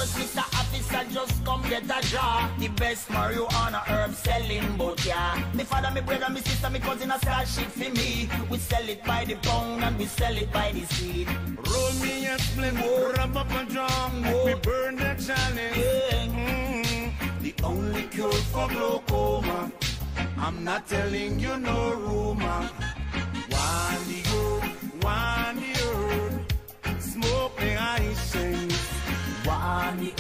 course, Mr. Officer, just come get a jar. The best marijuana herb selling, but yeah. Me father, me brother, me sister, me cousin, a start shit for me. We sell it by the pound and we sell it by the seed. Roll me a splint, rub up a drum, we burn the chalice. Yeah. The only cure for glaucoma, I'm not telling you no rumor. One the herb, smoke the hyacinth. One the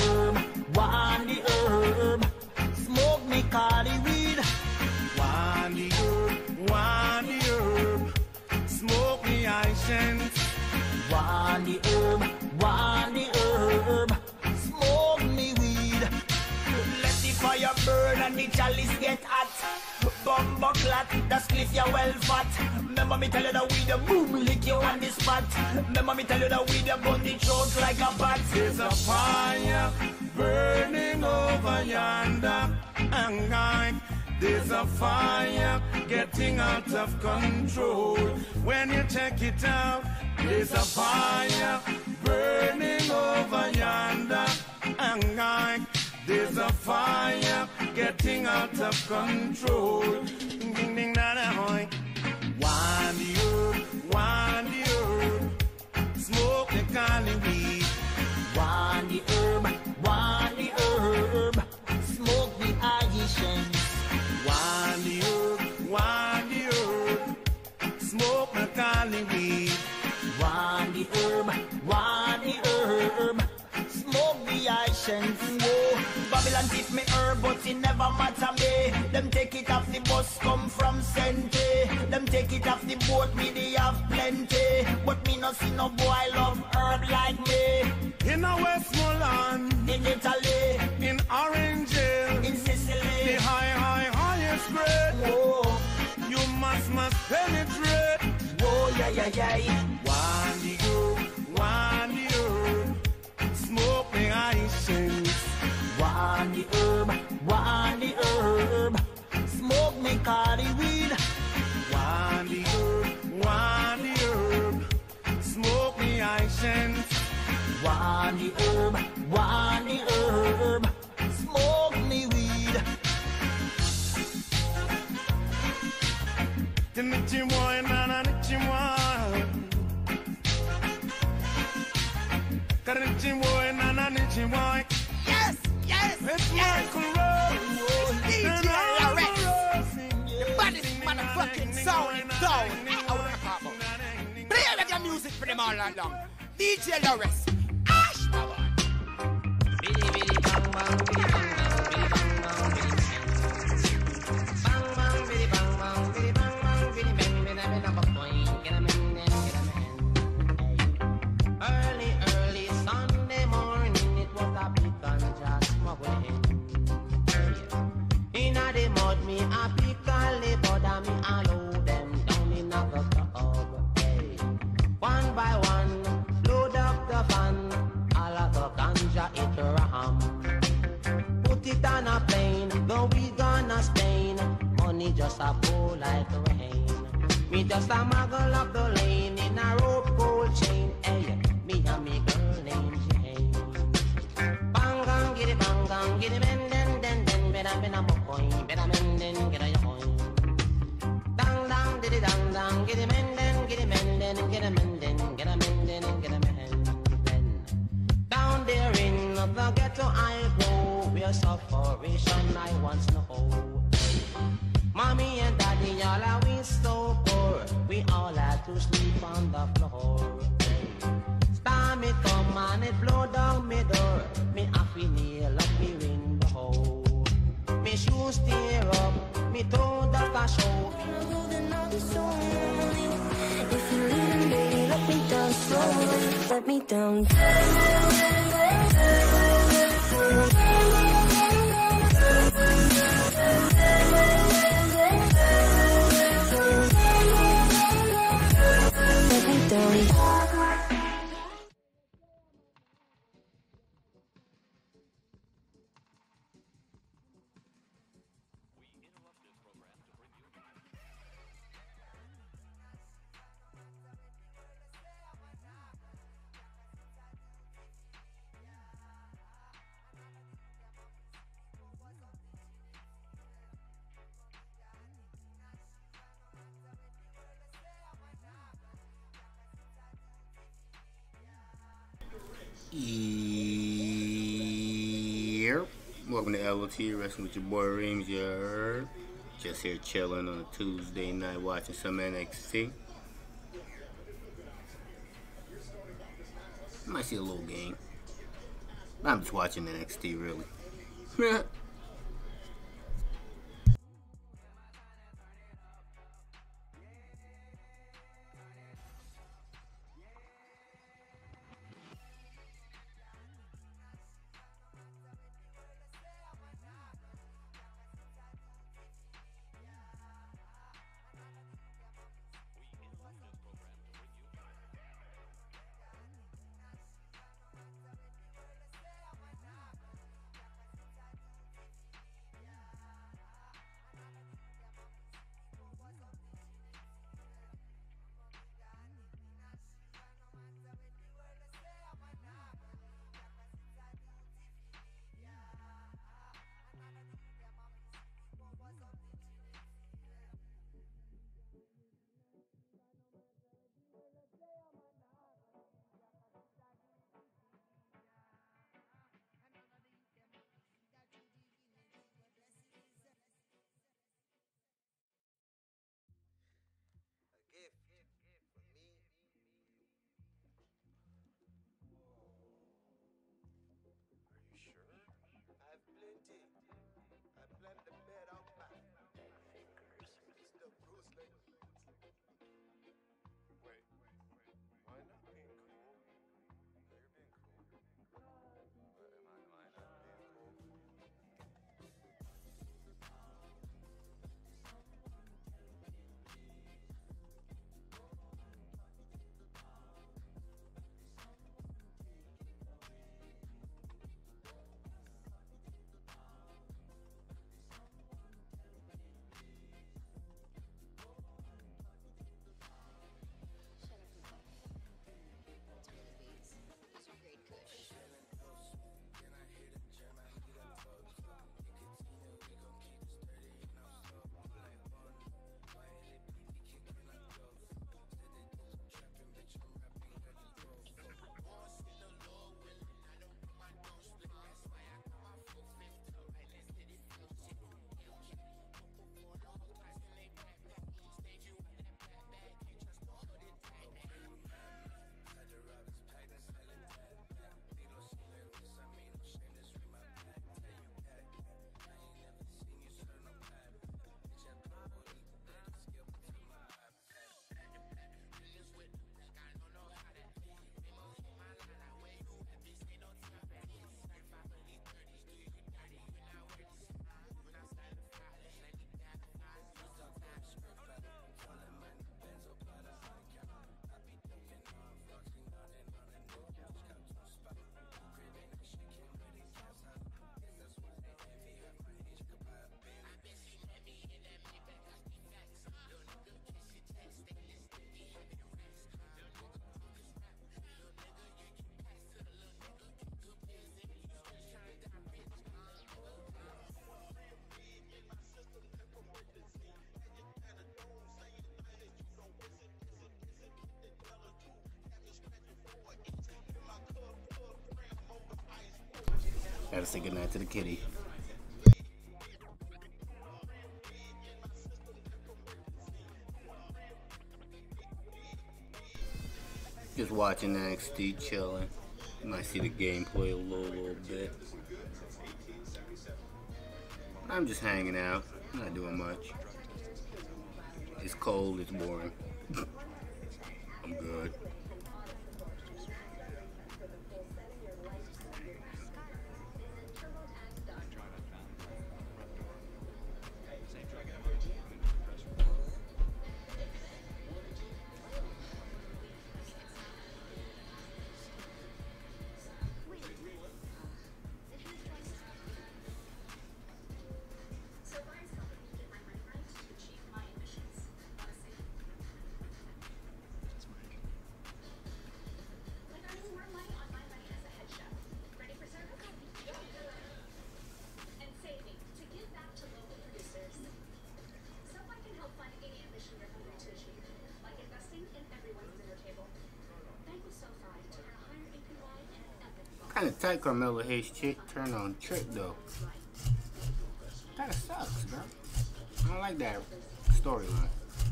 herb, smoke me cali weed. One the herb, smoke me hyacinth. One the herb, smoke me weed. Let the fire burn and the chalice get hot. Bumbo clat, that's cliff you well fat. Remember me tell you that weed a boom, lick you on the spot. Remember me tell you that weed a burn the throat like a bat. There's a fire burning over yonder, and there's a fire getting out of control. When you check it out, there's a fire burning over yonder, and there's a fire getting out of control. Ding ding ding da da hoy. One the herb, smoke the cali weed. One the herb, smoke the hyacinth. One the herb, smoke the cali weed. One the herb, smoke the hyacinth. Babylon give me herb, but it never matter me. Them take it off the bus, come from Sente. Them take it off the boat, me they have plenty. But me no see no boy love herb like me. In a Westmoreland, in Italy, in Orange Hill, in Sicily, the highest grade. Oh, you must penetrate. Oh, yeah. One the herb, smoke me hyacinth. One the herb, smoke me cali weed. One the herb, smoke me hyacinth. One the herb, smoke me weed. Nichi boy, nana nichi boy. Nichi boy, nana nichi boy. Yes. It's Michael Rose. It's DJ L.O.T.E. The baddest motherfucking sound in town. Play reggae music for them all night long. DJ L.O.T.E. Ash, my boy. Biddy biddy bang bang, biddy bang bang, biddy bang bang, biddy bang bang, biddy bang bang, biddy bang bang, biddy bang bang, get a man, get a man. Early Sunday morning, it was a big ganja smuggling. Inna the mud, me a pick and lay bother me and load them down in a club. One by one, load up the van, all of the ganja it ram. Put it on a plane, go we gonna Spain. Money just a pour like rain. Me just a muggle up the lane in a rope gold chain. Hey, me and me girl named Jane. Bang get it, men, den, better men a coin, better men, den, get a coin. Dang, did it, dang, get it, men, den, get a men, den, get a men, den, get a men, den, get a men, den. Down there in the ghetto I go, where sufferation I once know. Mommy and daddy, all are we so poor. We all had to sleep on the floor. Storm it come and it blow down me door. Me happy nail up me window. Me shoes tear up, me toe that a show. If you're leaving, baby, let me down slowly. Let me down. Let me down. Welcome to L.O.T E Wrestling with your boy Reams. You heard? Just here chilling on a Tuesday night watching some NXT. Might see a little game. I'm just watching NXT really. Gotta say goodnight to the kitty. Just watching NXT, chilling. Might see the gameplay a little bit. I'm just hanging out, not doing much. It's cold, it's boring. I'm good. Kind of tight Carmelo Hayes chick turn on Trick though. bro. I don't like that storyline.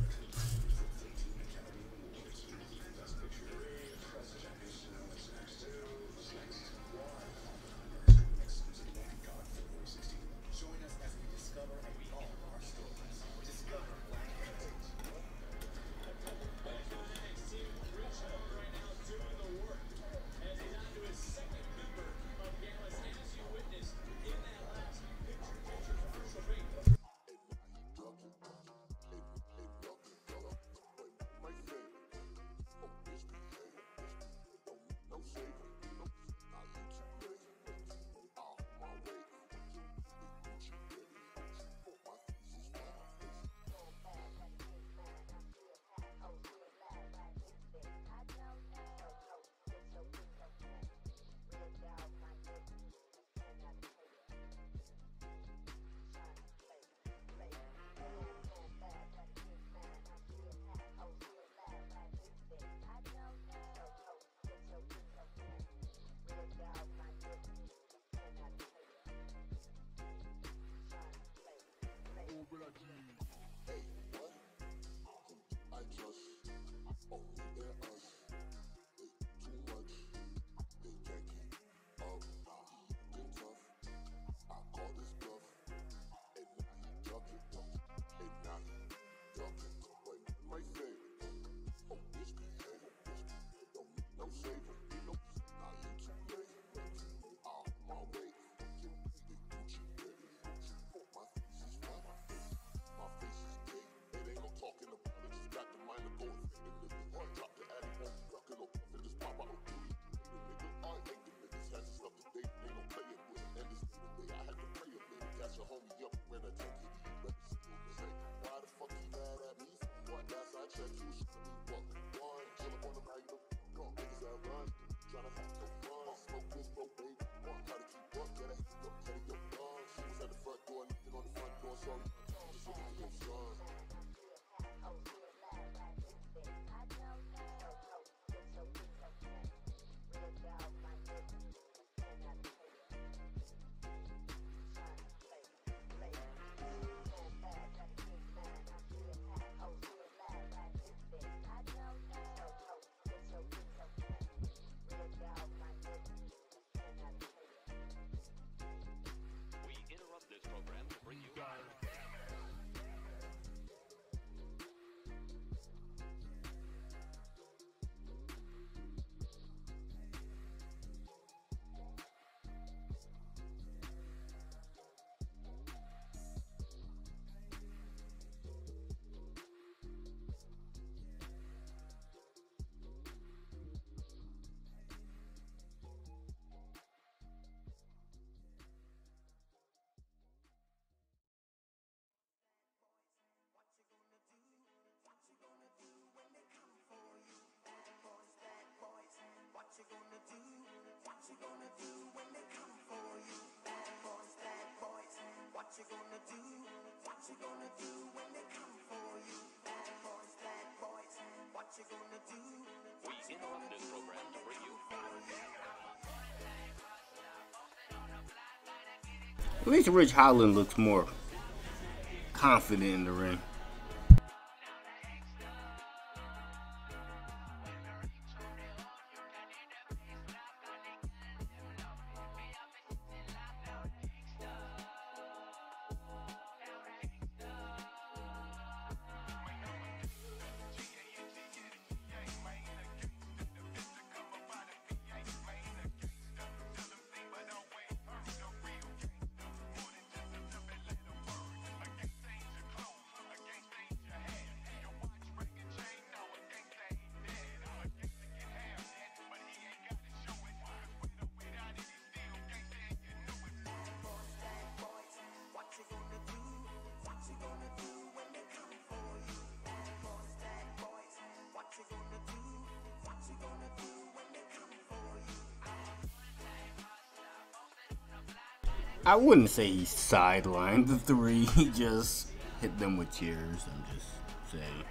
We interrupt this program to bring you. At least Rich Holland looks more confident in the ring. I wouldn't say he sidelined the three. He just hit them with cheers. I'm just saying.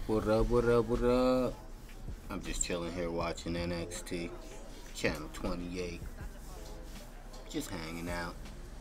What up, what up, what up? I'm just chilling here watching NXT. Channel 28. Just hanging out.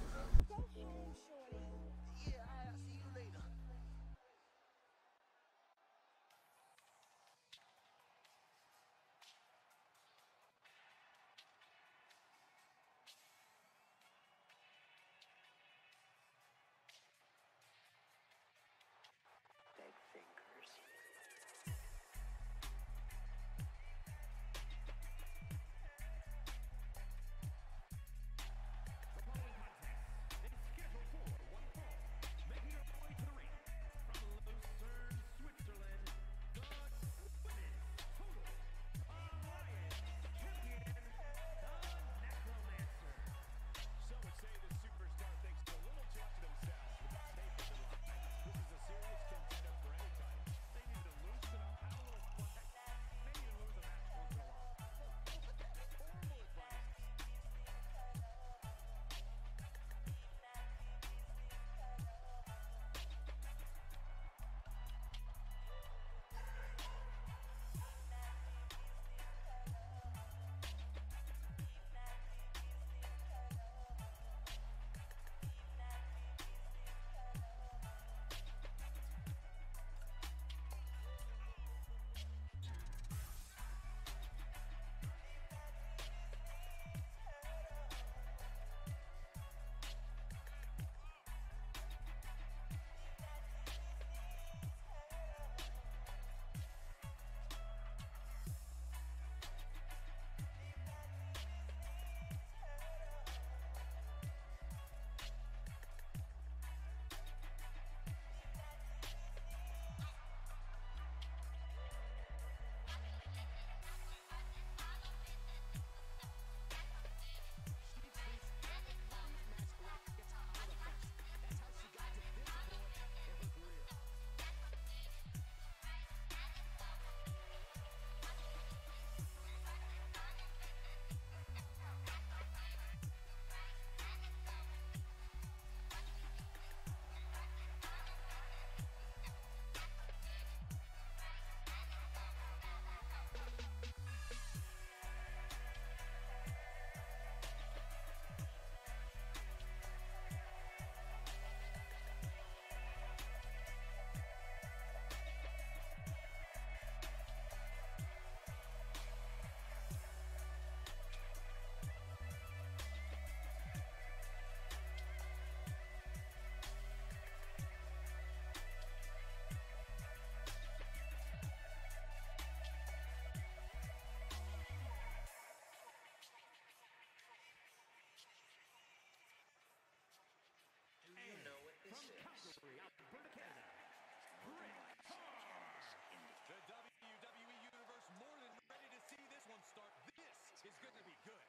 The WWE Universe more than ready to see this one start. This is going to be good.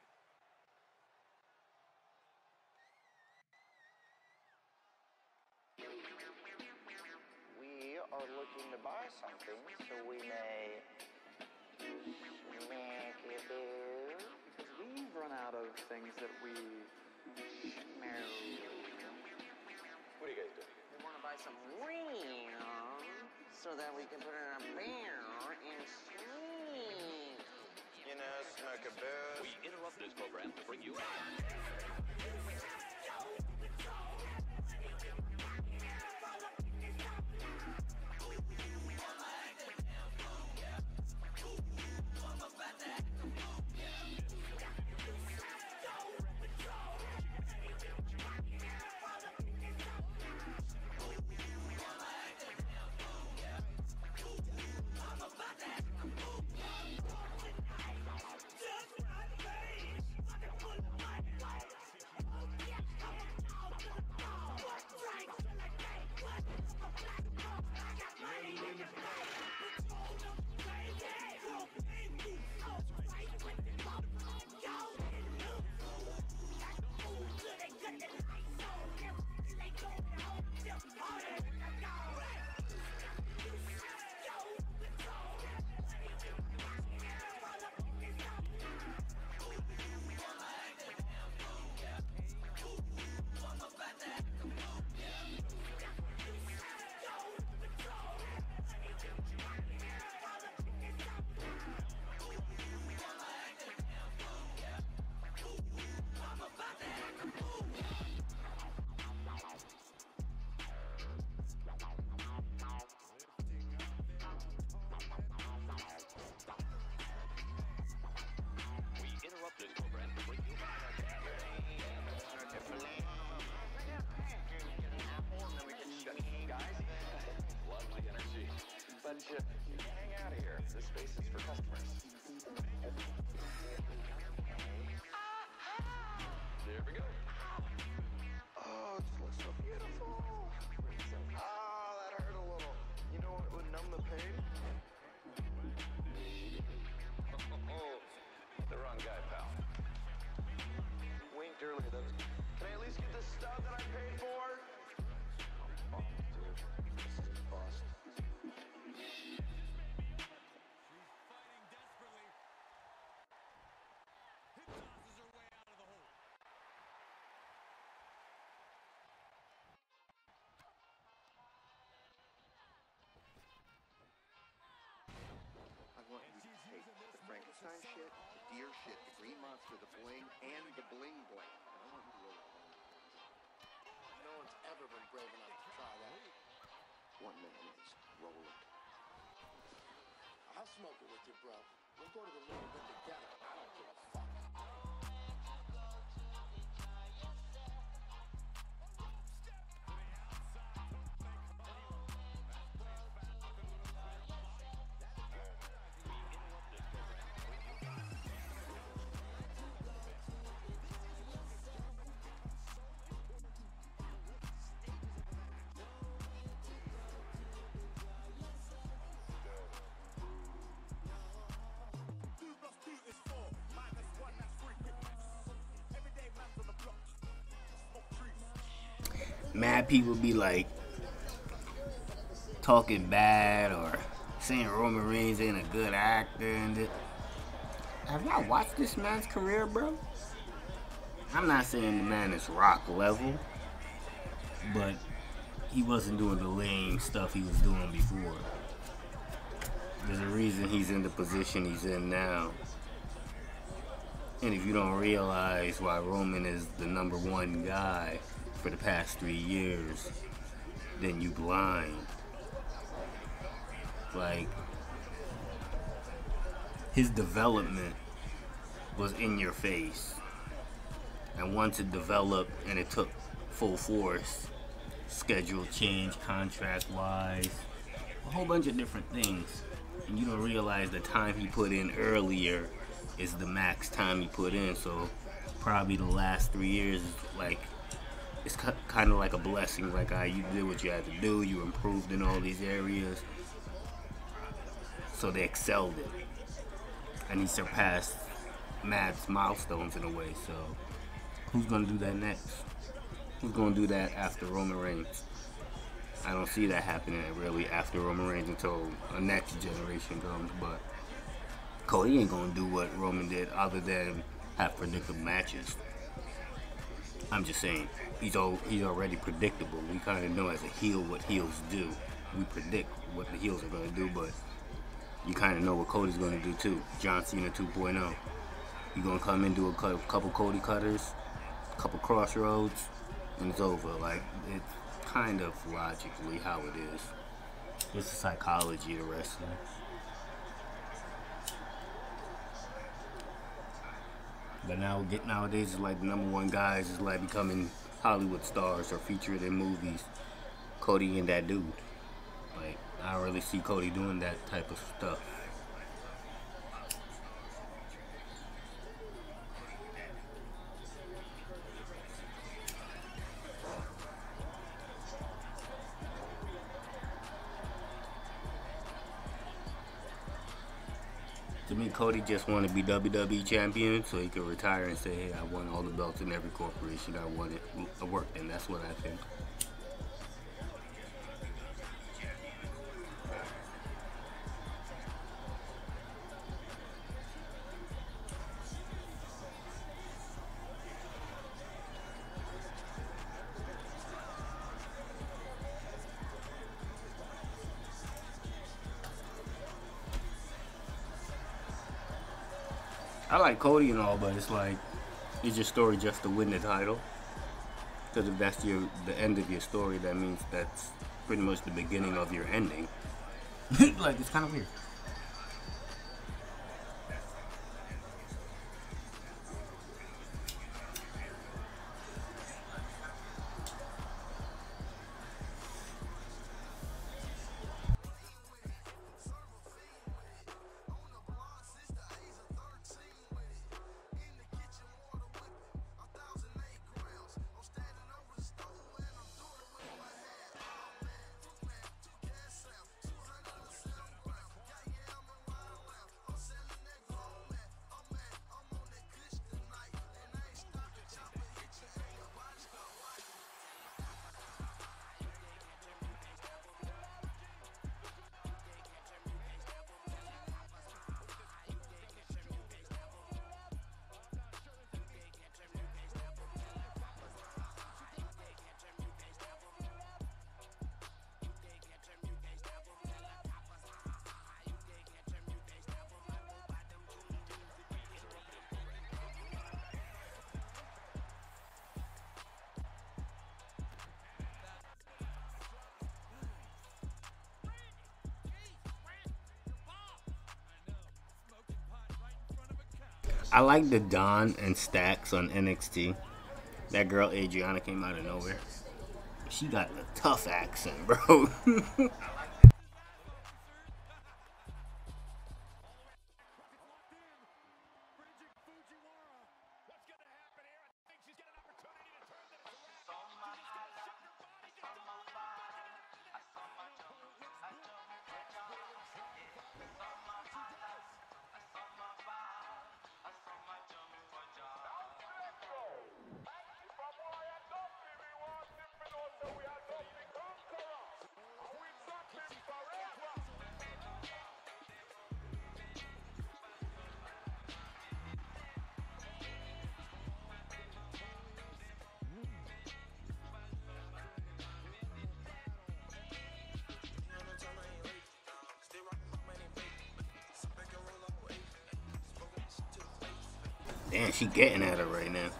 We are looking to buy something, so we may make it do. Because we've run out of things that we know. What are you guys doing? We want to buy some ring so that we can put it in a beer and sleep. You know, smoke a booze. We interrupt this program to bring you let you hang out here. This space is for customers. There we go. Oh, it looks so beautiful. Oh, that hurt a little. You know what would numb the pain? Oh, the wrong guy, pal. Winked earlier. That was. Can I at least get the stud that I paid for? Oh, dude. This is bust. Fighting desperately. Hip tosses her way out of the hole. I want you to take the Frankenstein shit, the deer shit, the green monster, the bling, and the bling bling. And I want you to roll it. No one's ever been brave enough to try that. 1 minute is roll it. I'll smoke it with you, bro. We'll go to the little bit together. I don't give a fuck. Mad people be like talking bad or saying Roman Reigns ain't a good actor and it. Have y'all watched this man's career, bro? I'm not saying the man is Rock level, but he wasn't doing the lame stuff he was doing before. There's a reason he's in the position he's in now. And if you don't realize why Roman is the #1 guy for the past 3 years, then you blind. Like, his development was in your face. And once it developed and it took full force, schedule change, contract-wise, a whole bunch of different things. And you don't realize the time he put in earlier is the max time he put in. So probably the last 3 years is like, it's kind of like a blessing. Like, you did what you had to do, you improved in all these areas. So they excelled it. And he surpassed Matt's milestones in a way. So who's going to do that next? Who's going to do that after Roman Reigns? I don't see that happening really after Roman Reigns until a next generation comes. But Cody ain't going to do what Roman did other than have predictable matches. I'm just saying, he's already predictable. We kind of know as a heel what heels do. We predict what the heels are going to do, but you kind of know what Cody's going to do too. John Cena 2.0. You're going to come in, do a couple Cody cutters, a couple crossroads, and it's over. Like, it's kind of logically how it is. It's the psychology of wrestling. But nowadays, it's like the #1 guys is like becoming Hollywood stars or featured in movies. Cody and that dude. Like, I don't really see Cody doing that type of stuff. To me, Cody just want to be WWE champion so he could retire and say, hey, I won all the belts in every corporation I worked in. That's what I think. I like Cody and all, but it's like, is your story just to win the title? Because if that's the end of your story, that means that's pretty much the beginning of your ending. Like, it's kind of weird. I like the Dawn and Stacks on NXT. That girl Adriana came out of nowhere. She got a tough accent, bro. Damn, she getting at her right now.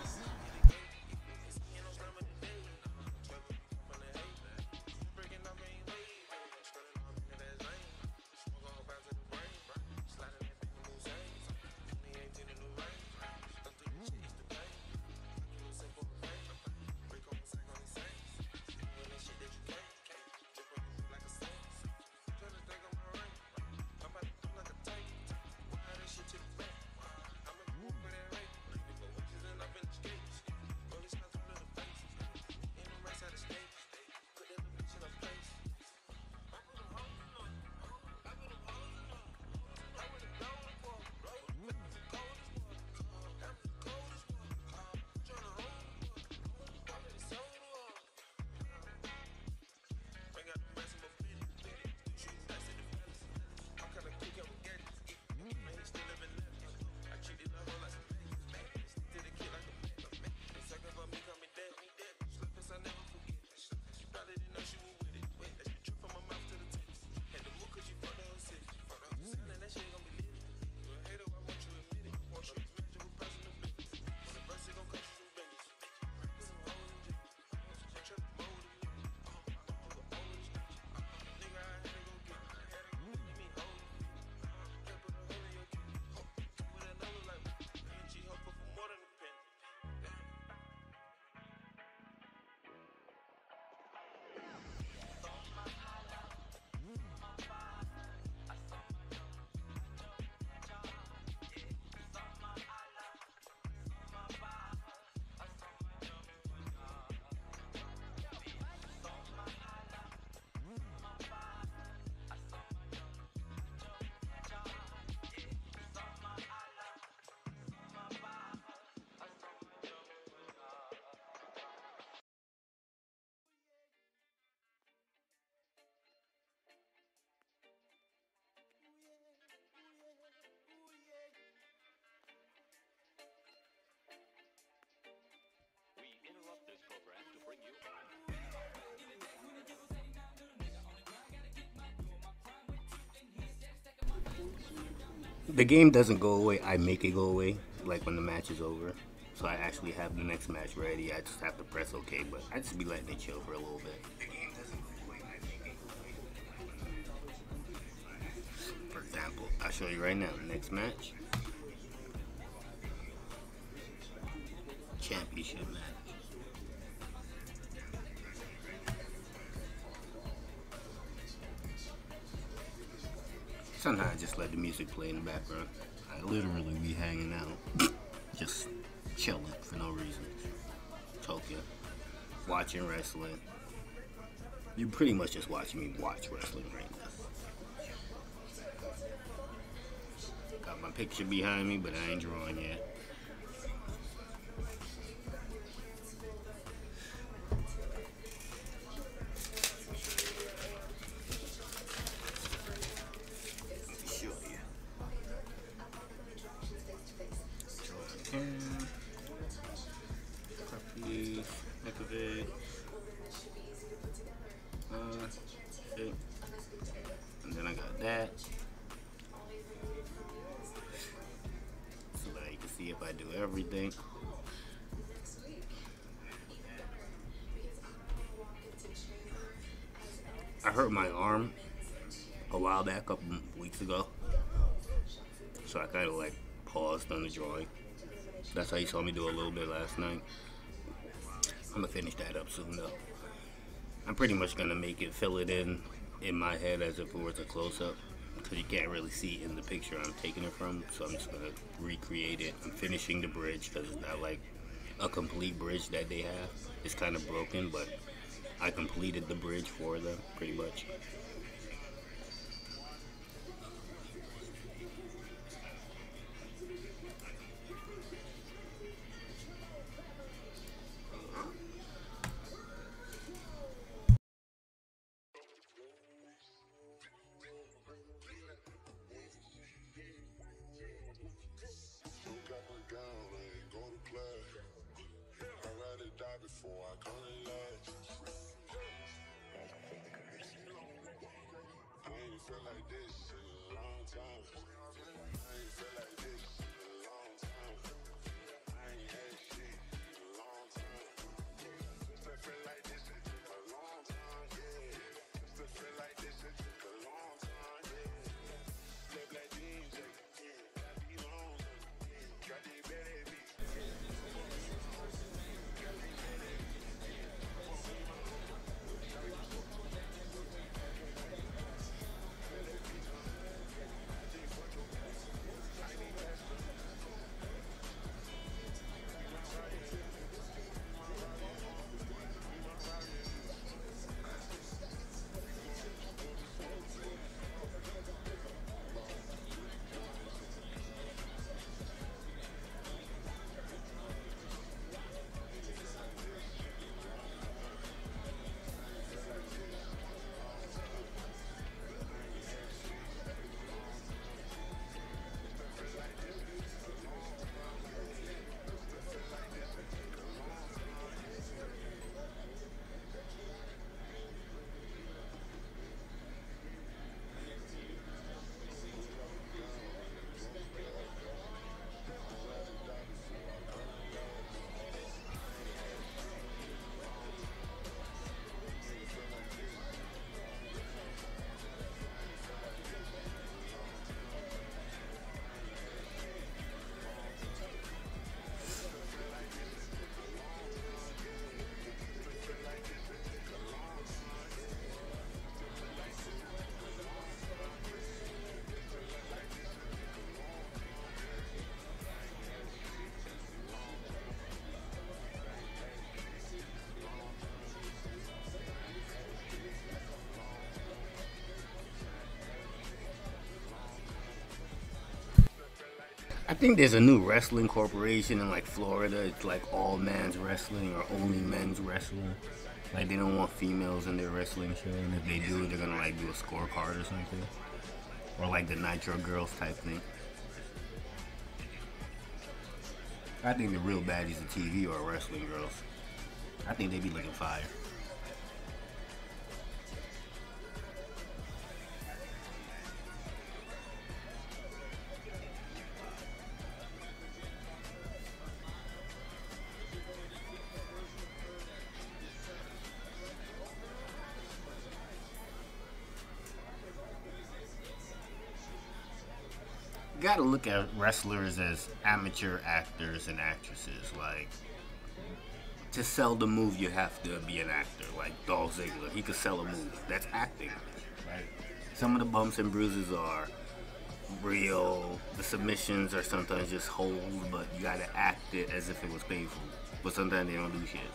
The game doesn't go away. I make it go away, like when the match is over. So I actually have the next match ready. I just have to press OK, but I just be letting it chill for a little bit. The game doesn't go away. I make it go away. For example, I'll show you right now. Next match. Championship match. Sometimes I just let the music play in the background. I literally be hanging out, just chilling for no reason, talking, watching wrestling. You pretty much just watching me watch wrestling right now. Got my picture behind me, but I ain't drawing yet. And then I got that, so that you can see if I do everything. I hurt my arm a while back, a couple weeks ago, so I kind of like paused on the drawing. That's how you saw me do a little bit last night. I'm gonna finish that up soon though. I'm pretty much gonna make it, fill it in my head as if it was a close-up, because you can't really see in the picture I'm taking it from, so I'm just gonna recreate it. I'm finishing the bridge because it's not like a complete bridge that they have. It's kind of broken, but I completed the bridge for them pretty much. Before I come in last, I ain't felt like this in a long time. I ain't felt like this in a long time. I ain't had shit in a long time. Just to feel like this in a long time, yeah. Just to feel like this in a long time, yeah. Live like DJ, got these long, got these better beats. I think there's a new wrestling corporation in like Florida. It's like all men's wrestling or only men's wrestling. Like they don't want females in their wrestling show, and if they do, they're gonna like do a scorecard or something, or like the Nitro Girls type thing. I think the real baddies of TV are wrestling girls. I think they be looking fire. You gotta look at wrestlers as amateur actors and actresses. Like, to sell the move, you have to be an actor. Like Dolph Ziggler, he could sell a move. That's acting, right? Some of the bumps and bruises are real. The submissions are sometimes just hold, but you gotta act it as if it was painful. But sometimes they don't do shit.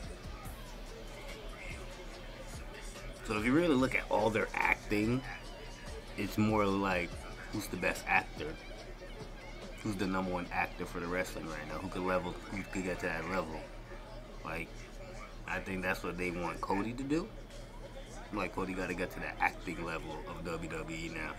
So if you really look at all their acting, it's more like, who's the best actor? Who's the number one actor for the wrestling right now? Who could get to that level? Like, I think that's what they want Cody to do. Like, Cody got to get to that acting level of WWE now.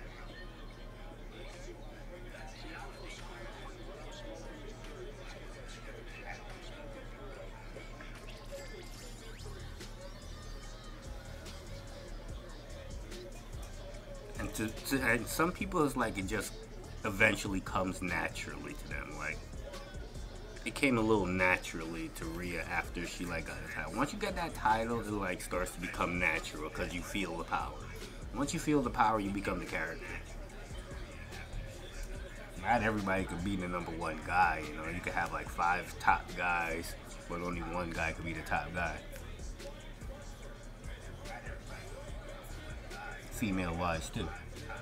And some people, it's like it just eventually comes naturally to them. Like, it came a little naturally to Rhea after she like got the title. Once you get that title, it like starts to become natural because you feel the power. Once you feel the power, you become the character. Not everybody could be the number one guy, you know. You could have like 5 top guys, but only one guy could be the top guy. Female wise too.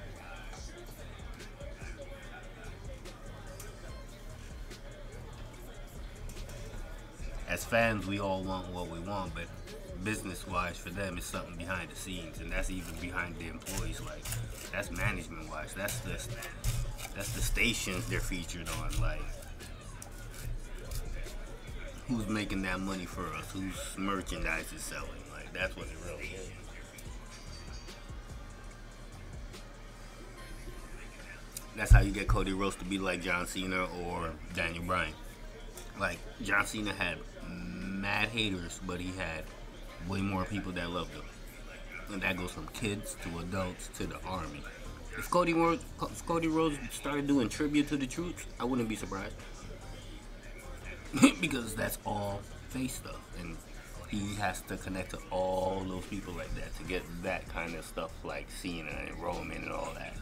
As fans, we all want what we want, but business-wise, for them, it's something behind the scenes, and that's even behind the employees. Like, that's management-wise. That's the stations they're featured on. Like, who's making that money for us? Whose merchandise is selling? Like, that's what it really is. That's how you get Cody Rhodes to be like John Cena or Daniel Bryan. Like, John Cena had mad haters, but he had way more people that loved him. And that goes from kids to adults to the army. If Cody Rhodes started doing tribute to the troops, I wouldn't be surprised. Because that's all face stuff. And he has to connect to all those people like that to get that kind of stuff like Cena and Roman and all that.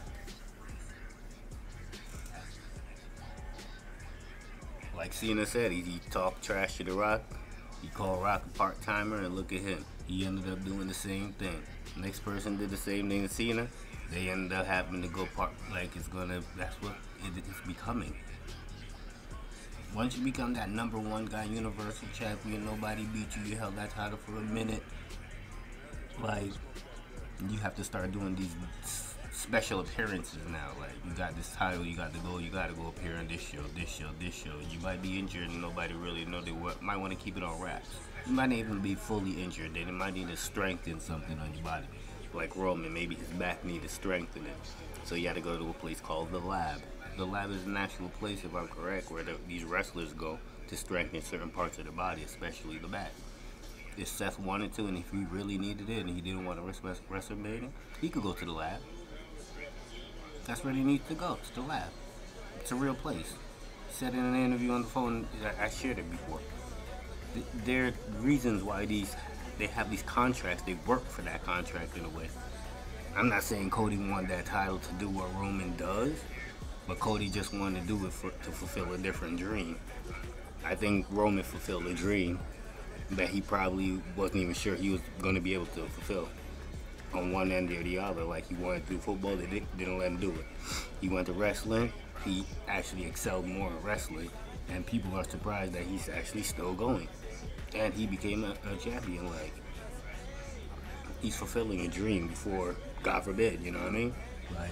Like Cena said, he talked trash to The Rock. He called Rock a part-timer, and look at him. He ended up doing the same thing. Next person did the same thing to Cena. They ended up having to go that's what it's becoming. Once you become that number one guy, Universal Champion, nobody beat you, you held that title for a minute. Like, you have to start doing these special appearances now. Like, you got this title, you gotta go appear on this show. You might be injured and nobody really know might want to keep it on wraps. You might not even be fully injured, then it might need to strengthen something on your body. Like Roman, maybe his back needed strengthening. So you had to go to a place called the Lab. The Lab is an actual place, if I'm correct, where these wrestlers go to strengthen certain parts of the body, especially the back. If Seth wanted to, and if he really needed it, and he didn't want to risk WrestleMania, he could go to the Lab. That's where he needs to go. It's the Lab. It's a real place. Said in an interview on the phone, I shared it before. There are reasons why they have these contracts. They work for that contract in a way. I'm not saying Cody won that title to do what Roman does, but Cody just wanted to do it to fulfill a different dream. I think Roman fulfilled a dream that he probably wasn't even sure he was going to be able to fulfill on one end or the other. Like, he wanted to do football, they didn't let him do it. He went to wrestling, he actually excelled more in wrestling, and people are surprised that he's actually still going. And he became a champion. Like, he's fulfilling a dream before, God forbid, you know what I mean? Like,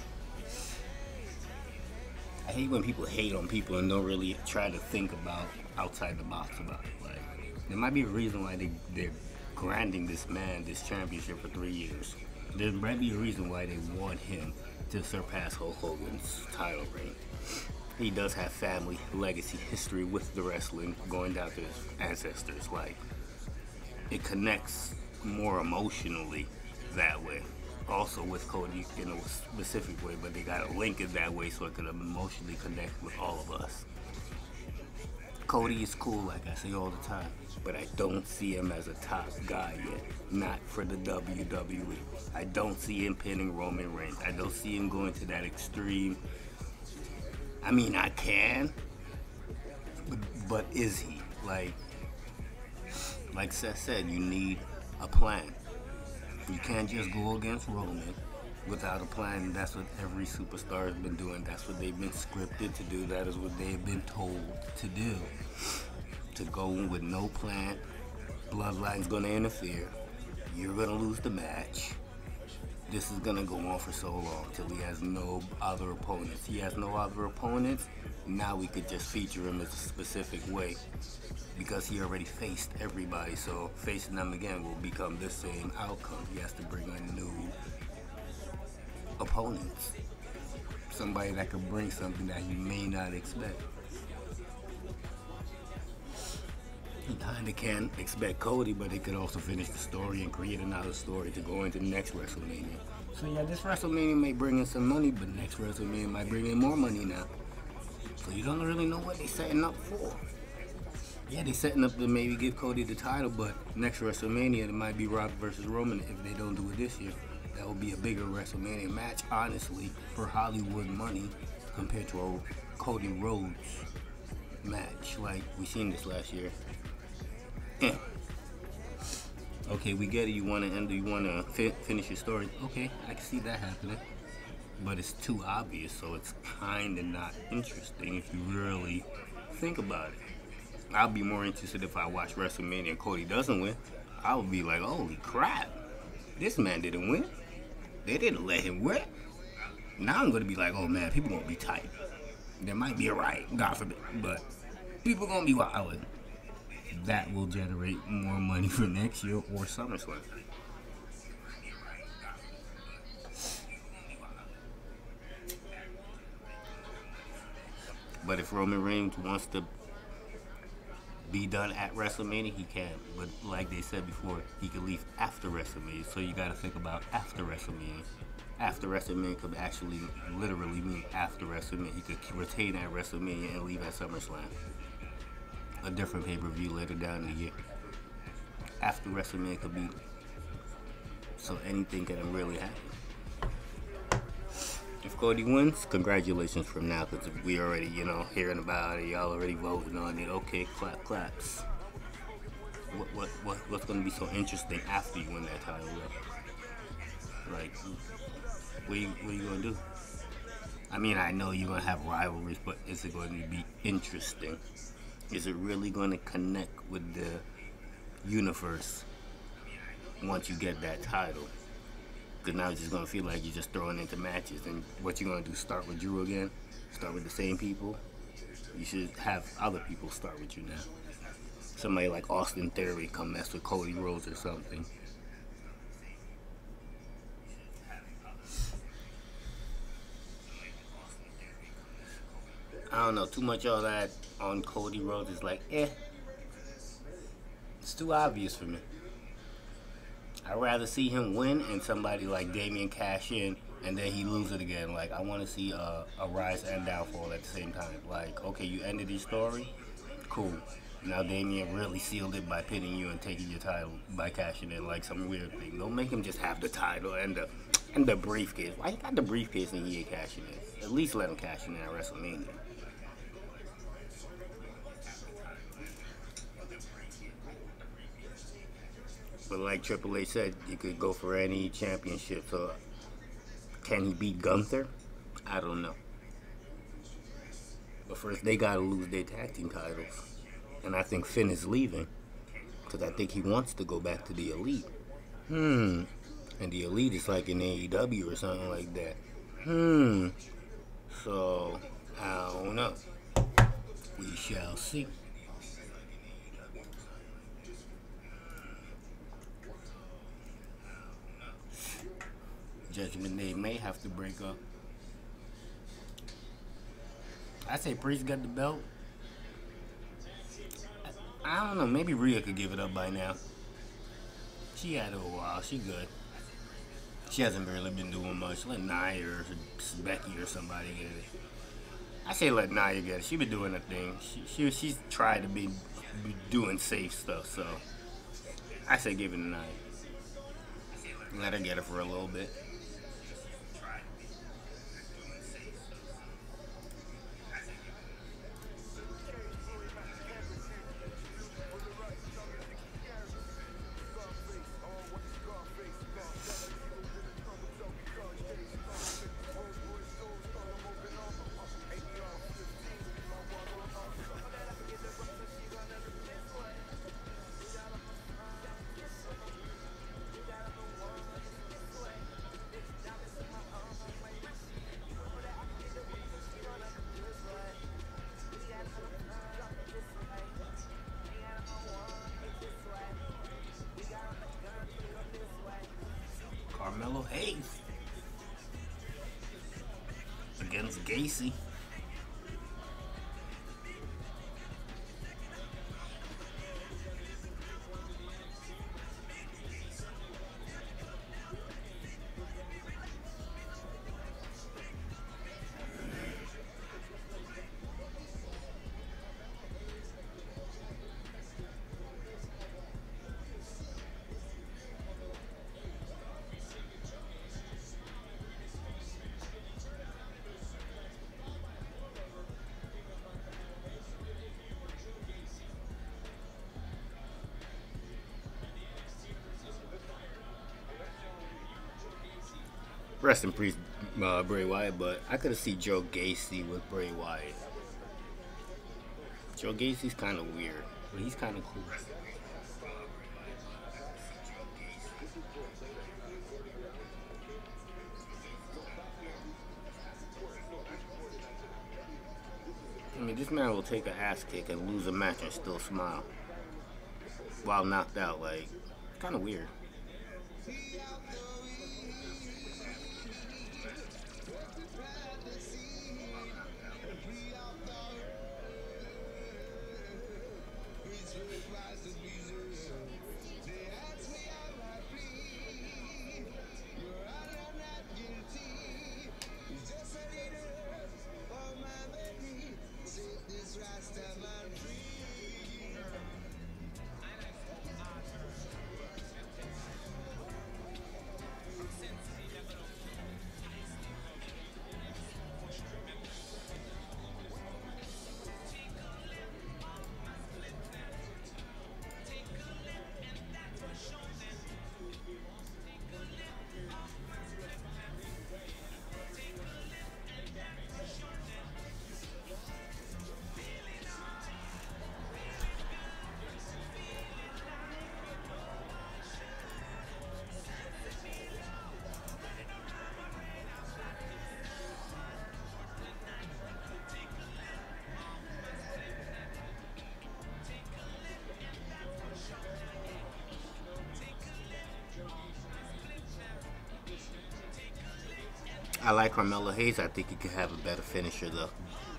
I hate when people hate on people and don't really try to think about outside the box about it. Like, there might be a reason why they're granting this man this championship for 3 years. There might be a reason why they want him to surpass Hulk Hogan's title reign. He does have family, legacy, history with the wrestling going down to his ancestors. Like, it connects more emotionally that way. Also with Cody in a specific way, but they gotta link it that way so it can emotionally connect with all of us. Cody is cool, like I say all the time, but I don't see him as a top guy yet. Not for the WWE. I don't see him pinning Roman Reigns. I don't see him going to that extreme. I mean, I can, but is he? Like Seth said, you need a plan. You can't just go against Roman without a plan. That's what every superstar has been doing. That's what they've been scripted to do. That is what they've been told to do. To go with no plan. Bloodline's going to interfere. You're going to lose the match. This is going to go on for so long till he has no other opponents. He has no other opponents. Now we could just feature him in a specific way because he already faced everybody. So facing them again will become the same outcome. He has to bring in new opponents. Somebody that could bring something that he may not expect. He kind of can expect Cody, but he could also finish the story and create another story to go into the next WrestleMania. So yeah, this WrestleMania may bring in some money, but next WrestleMania might bring in more money now. So you don't really know what they're setting up for. Yeah, they're setting up to maybe give Cody the title, but next WrestleMania it might be Rock versus Roman if they don't do it this year. That will be a bigger WrestleMania match, honestly, for Hollywood money. compared to a Cody Rhodes match. Like, we seen this last year. Okay, we get it. You want to end. You want to finish your story. Okay, I can see that happening. But it's too obvious, so it's kind of not interesting if you really think about it. I'll be more interested if I watch WrestleMania and Cody doesn't win. I would be like, holy crap, this man didn't win. They didn't let him win. Now I'm going to be like, oh man, people going to be tight. There might be a riot, God forbid, but people going to be wilding. That will generate more money for next year or SummerSlam. But if Roman Reigns wants to be done at WrestleMania, he can. But like they said before, he could leave after WrestleMania. So you got to think about after WrestleMania. After WrestleMania could actually literally mean after WrestleMania. He could retain at WrestleMania and leave at SummerSlam. A different pay-per-view later down the year. After WrestleMania could be. So anything can really happen. If Cody wins, congratulations from now, because we already, hearing about it, y'all already voting on it. Okay, claps. What's going to be so interesting after you win that title, though? Like, what you going to do? I mean, I know you're going to have rivalries, but is it going to be interesting? Is it really going to connect with the universe once you get that title? Because now it's just going to feel like you're just throwing into matches. And what you're going to do, start with Drew again? Start with the same people? You should have other people start with you now. Somebody like Austin Theory come mess with Cody Rhodes or something. I don't know, too much of that on Cody Rhodes is like, It's too obvious for me. I'd rather see him win and somebody like Damian cash in and then he lose it again. Like, I want to see a rise and downfall at the same time. Like, okay, you ended your story, cool. Now Damian really sealed it by pinning you and taking your title by cashing in, like some weird thing. Don't make him just have the title and the briefcase. Why he got the briefcase and he ain't cashing in? At least let him cash in at WrestleMania. But like Triple H said, you could go for any championship. So can he beat Gunther? I don't know. But first, they got to lose their tag team titles. And I think Finn is leaving. Because I think he wants to go back to the Elite. And the Elite is like in AEW or something like that. So, I don't know. We shall see. Judgment Day may have to break up. I say Priest got the belt. I don't know. Maybe Rhea could give it up by now. She had it a while. She good. She hasn't really been doing much. Let Nia or Becky or somebody get it. I say let Nia get it. She been doing her thing. She's tried to be doing safe stuff. So I say give it to Nia. Let her get it for a little bit. Carmelo Hayes against Gacy. Rest in peace, Bray Wyatt, but I could have seen Joe Gacy with Bray Wyatt. Joe Gacy's kind of weird, but he's kind of cool. I mean, this man will take an ass kick and lose a match and still smile while knocked out. Like, kind of weird. I like Carmelo Hayes. I think he could have a better finisher, though.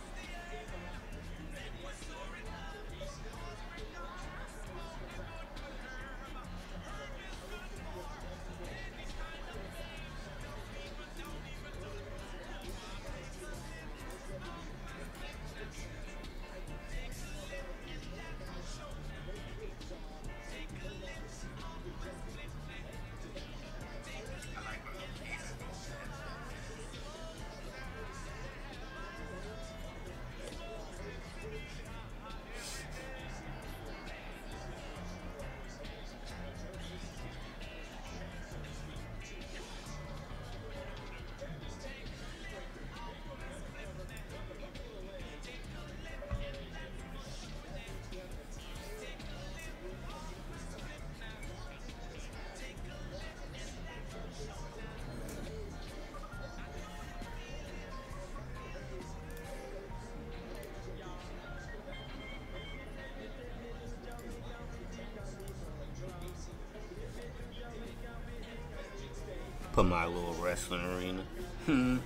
Put my little wrestling arena.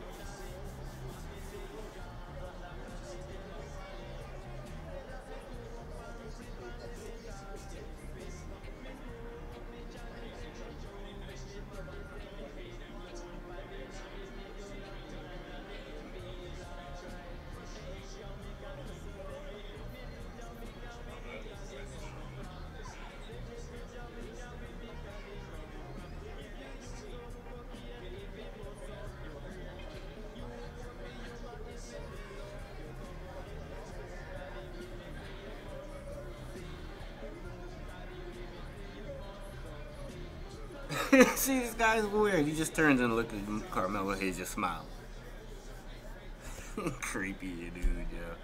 See, this guy's weird. He just turns and looks at Carmelo Hayes, just smile. Creepy dude, yeah.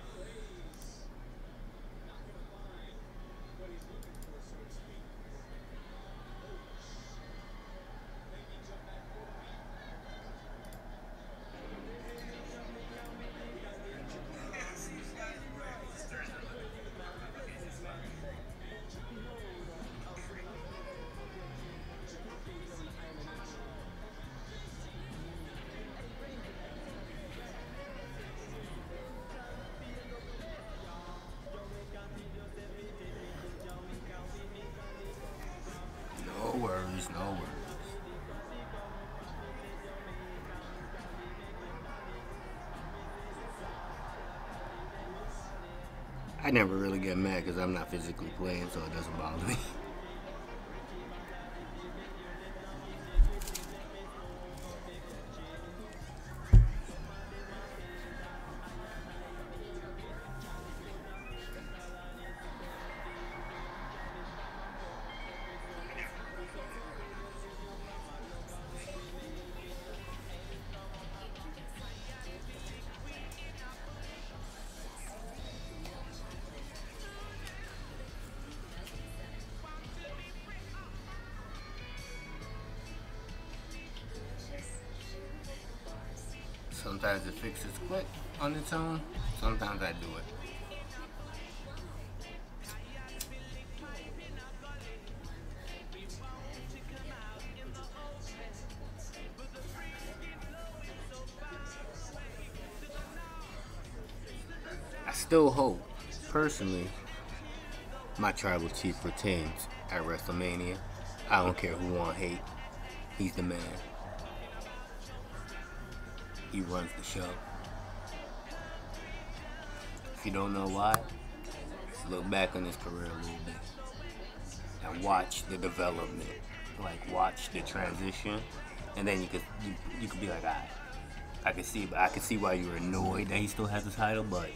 No worries. I never really get mad because I'm not physically playing, so it doesn't bother me. Sometimes it fixes quick on its own. Sometimes I do it. I still hope, personally, my tribal chief retains at WrestleMania. I don't care who want hate. He's the man. He runs the show. If you don't know why, look back on his career a little bit and watch the development. Like, watch the transition, and then you could be like, alright, I can see why you were annoyed that he still has the title, but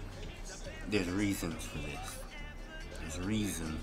there's reasons for this. There's reasons.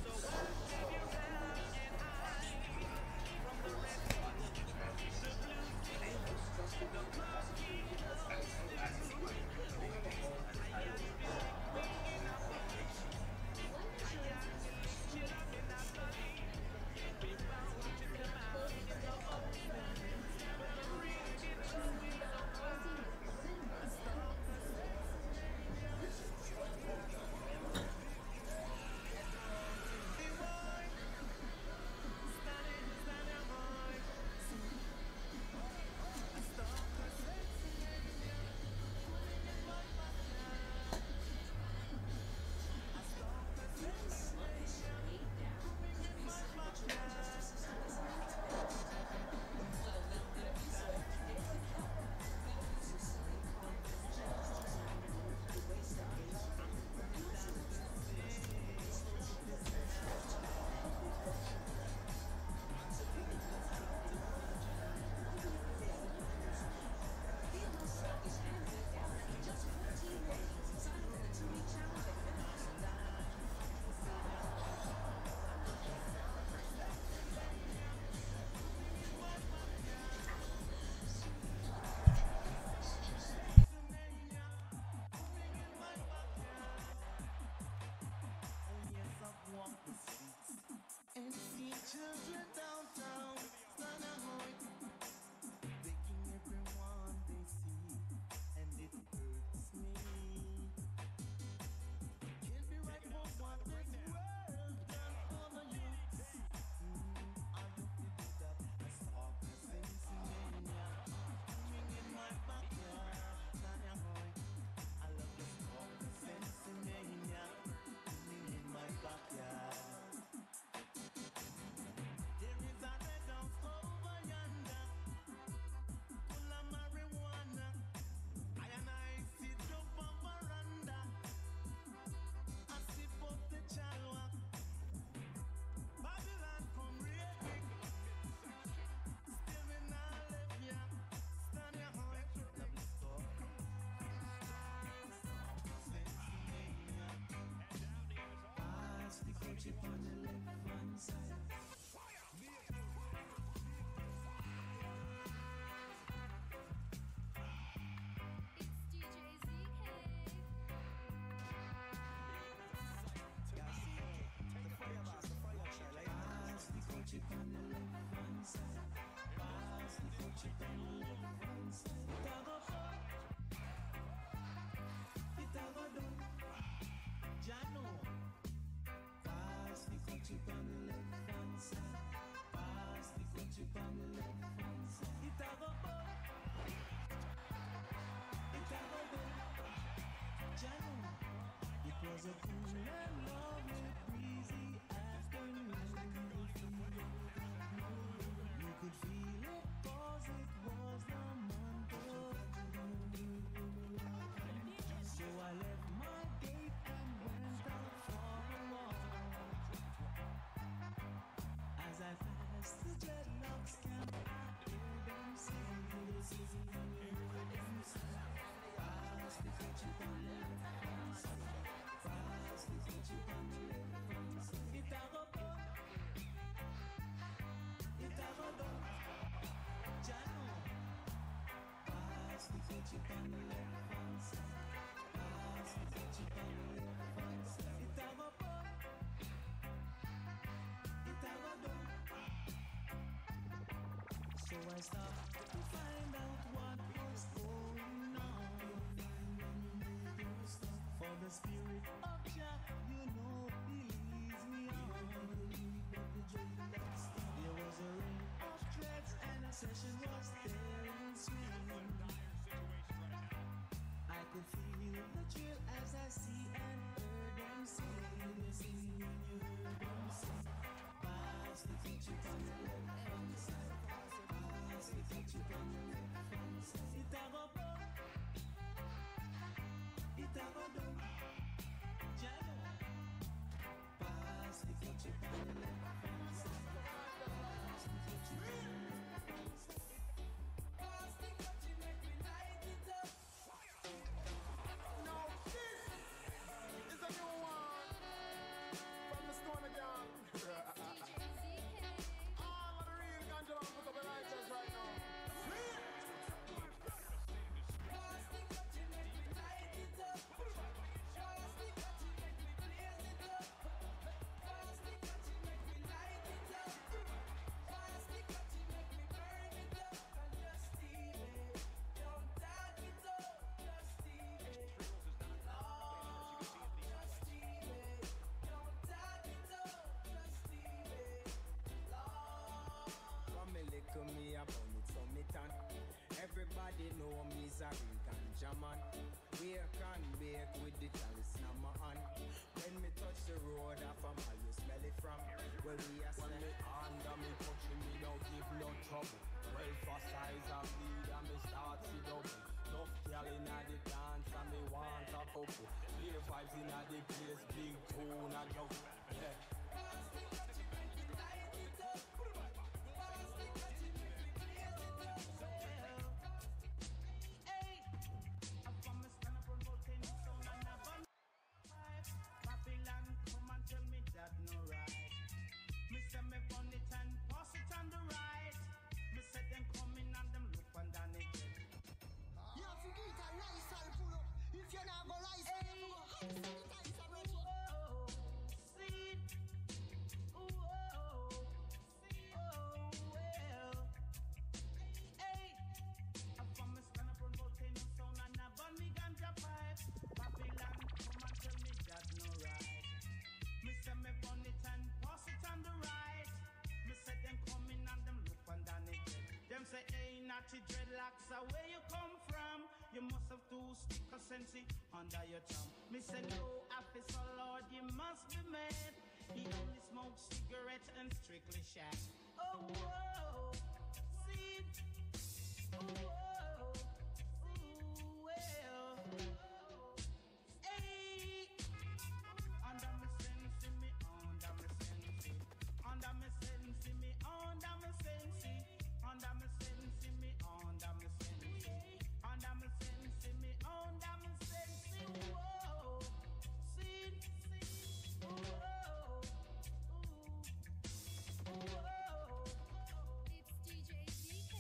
So I stopped to find out what was going spirit of Jah, you know, he leads me on. There was a ring of threads and a session was there in swing. I could feel the thrill as I see and heard them sing. When you heard them sing, pass the ketchup on the left hand side. Pass the ketchup on the left hand side. It a go bump, it a go down. Jano, pass the ketchup on the left hand side. Pass the ketchup on the left hand side. Pass the ketchup, make me light it up. Now this is a new one from the Stone again. All of the real ganja man put up the lighters right now. Pass the ketchup, make me light it up. Pass the ketchup, make me blaze it up. Pass the ketchup, make me light it up. Pass the ketchup, make me burn it up. And just steam it, don't tag it up. Just steam it, Lord. Just steam it, don't tag it up. Just steam it, Lord. From me little me a bun it so me tan. Everybody know me's a real ganja man. Wake and bake with the chalice in my hand. When me touch the road, I from how you smell it from. Well, we a When me under me touching me don't give no trouble. Well for size and bleed and me start to double. Enough girl inna the dance and me want a couple. Clear vibes inna the place, big tune and jump. Yeah. Pass the ketchup, make me light it up. Pass the ketchup, make me blaze it up. Hey, I'm from a stand up on volcano sound and a bun. Babylon, come and tell me that no right. Me say me bun it and pass it on the right. Me say them coming and them look underneath it. You have to get a rice and pull up. If you're not go rice, you have to go hand sanitizer, bro. See, well. Hey, I'm from a stand up on volcano sound and a bun me ganja pipe. Babylon, come and tell me that no right. Me say me bun it and pass it on the right. Me say them coming and them look underneath it. Them say, hey, natty dreadlocks, where you come from? You must have two sticker sensei under your thumb. Me say, no, officer Lord, you must be mad. He only smokes cigarettes and strictly shag. Oh, whoa, see, oh, whoa, ooh, well, hey, under me sense, me under me sense, under me sense, me under me sense, under me sense, me under me sense, under me sense, me under me sense, whoa, see, whoa. It's DJ ZK.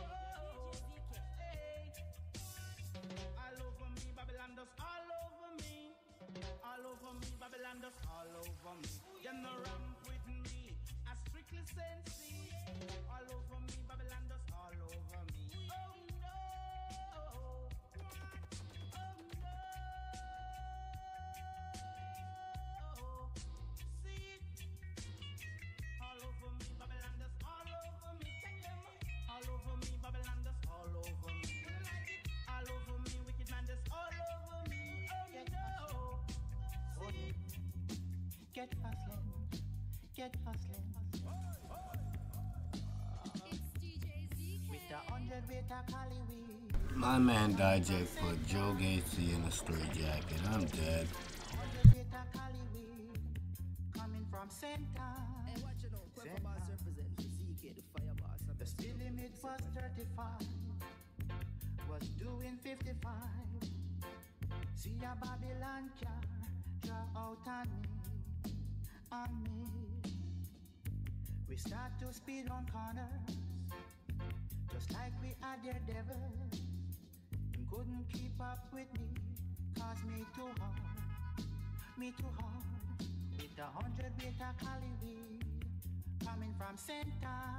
Hey. All over me, Babylon does all over me. All over me, Babylon does all over me. Them no ramp with me, I strictly sensei. All over me, Babylon does all over me. Oh no, oh no. See, all over me, Babylon does all over me. Check them. All over me, Babylon does all over me. All over me, wicked man does all over me. Oh no. Get hustling, get hustling. It's DJ ZK. With the 100-meter Cali weed. My man DJ put Joe Gacy in a straight jacket. I'm dead. 100-meter Cali weed. Coming from center. Hey, watch it out. Quick boss represent ZK, the fire boss. The speed limit was 35. Was doing 55. See a Babylon car draw out on me. We start to speed on corners, just like we are daredevil. Him couldn't keep up with me, cause me too hard. With the 100-meter Cali weed, coming from center.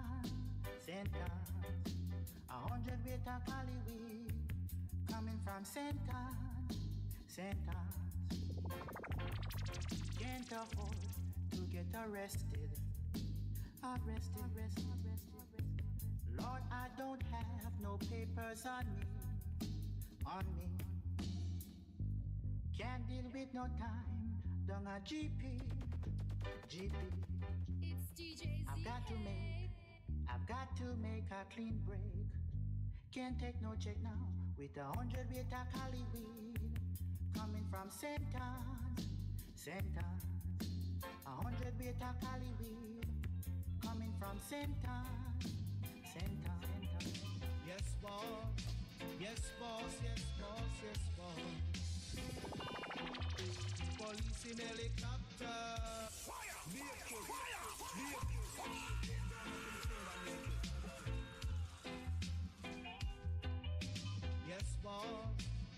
100-meter Cali weed, coming from center. Can't afford to get arrested. Lord, I don't have no papers on me. Can't deal with no time. Don't a GP. It's DJ I've got to make a clean break. Can't take no check now with 100 weight of Cali weed coming from St. Anne's. 100 weight of Cali weed coming from St. Anne's. Yes, boss. Yes, boss. Police in helicopter. Yes, boss.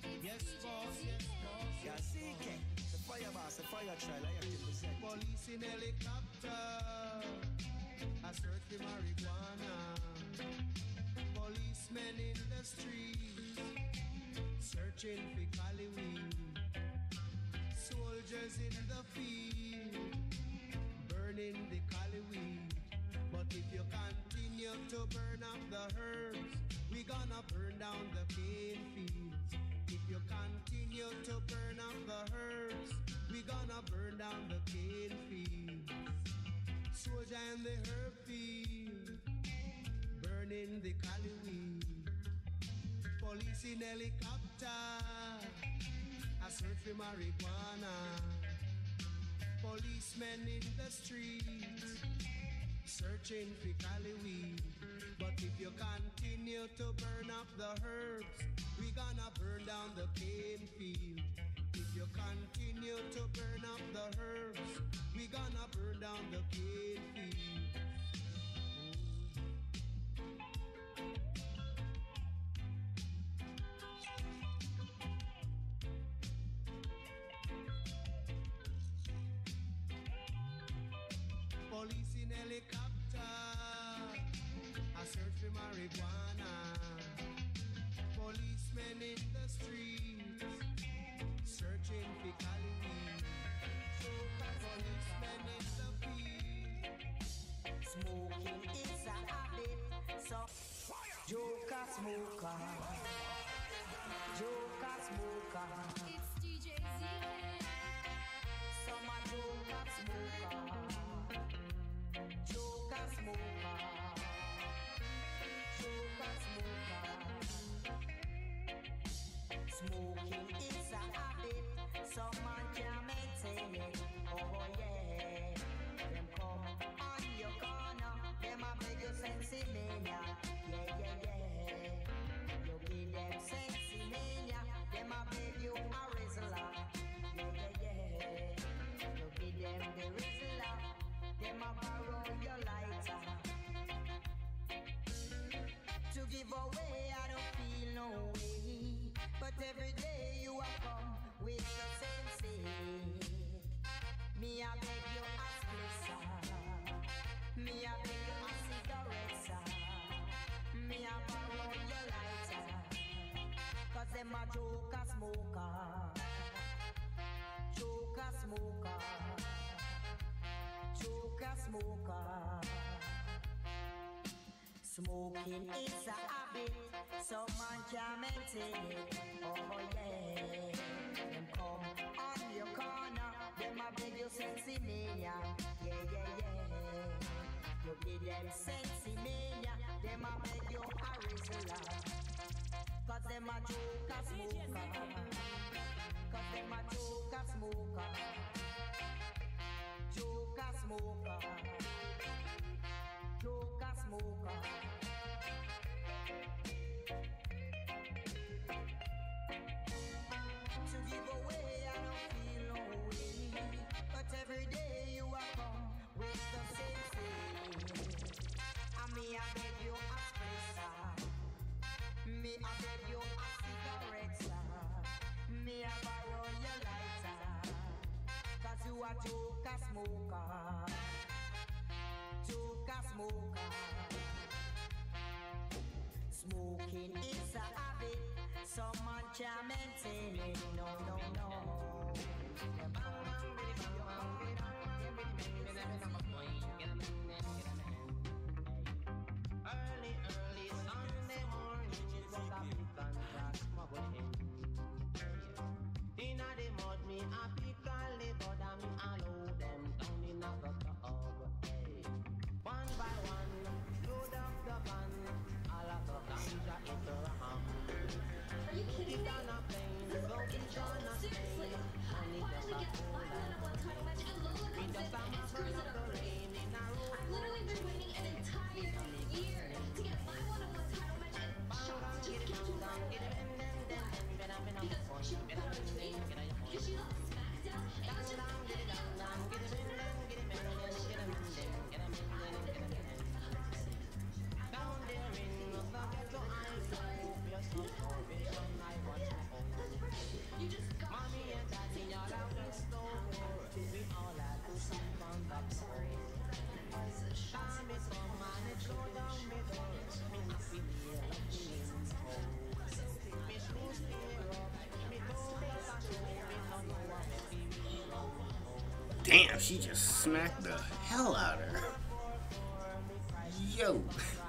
Yeah, CK, the fire boss, the fire trial, I have to present. Police in helicopter. I search for marijuana. Policemen in the streets, searching for Cali weed. Soldiers in the field, burning the Cali weed. But if you continue to burn up the herbs, we gonna burn down the cane fields. If you continue to burn up the herbs, we gonna burn down the cane fields. Soldier in the herb field, burning the Cali weed. Police in helicopter, I search for marijuana. Policemen in the streets, searching for Cali weed. But if you continue to burn up the herbs, we gonna burn down the cane field. If you continue to burn up the herbs, we gonna burn down the cane field. Police in helicopter, I search for marijuana. Policemen in the streets, searching for Cali weed. Policemen in the field, Smoking is a habit, so Joker smoker. It's DJ ZK. Some a Joker smoker. Smoking is a habit, some man can't maintain it. Oh yeah, them come on your corner, them a beg you sensi mania. Yeah. You give them sensi mania, them a beg you a rizzler. Yeah. You give them the rizzler, them a borrow your lighter. To give away, I don't feel no way. But every day you are come with the same thing. Me I beg you a splitter. Me I beg you a cigarette, sir. Me I borrow your lighter. Cause them a joker smoker. Smoking is a habit, some man can't maintain it. Oh yeah, them come on your corner, them a beg you sensi mania. Yeah. You give them sensi mania, them a beg you a rizzler. Cause them a joker smoker. To give away, I don't feel no way. But every day you are come with the same thing. And me I beg you a splitter. Me I beg you a cigarette, sir. Me I borrow your lighter. Cause you are joker smoker. Smoking is a habit, some man can't maintain it. No. Early Sunday morning, just a pick and just smuggle in. Inna the mud, me a pick and live and me a load them down in a the tub. Hey. One by one, load up the van, all of the ganja in the ham. Put it on a plane, go it on a plane, and it just a cool and we just a burn up the rain in a road. I've literally been waiting an entire year to get my one-on-one title match and shots just kept to that. Because she put on a tweet, because she loves SmackDown, and it's just you just got mommy and daddy all out the store. We all had to sleep on the floor. Time is come and it slow down me door. Me happy here like me in home. Me shoes stay up. Me don't make a show. Me don't know what me feel wrong. Damn, she just smacked the hell out of her. Yo.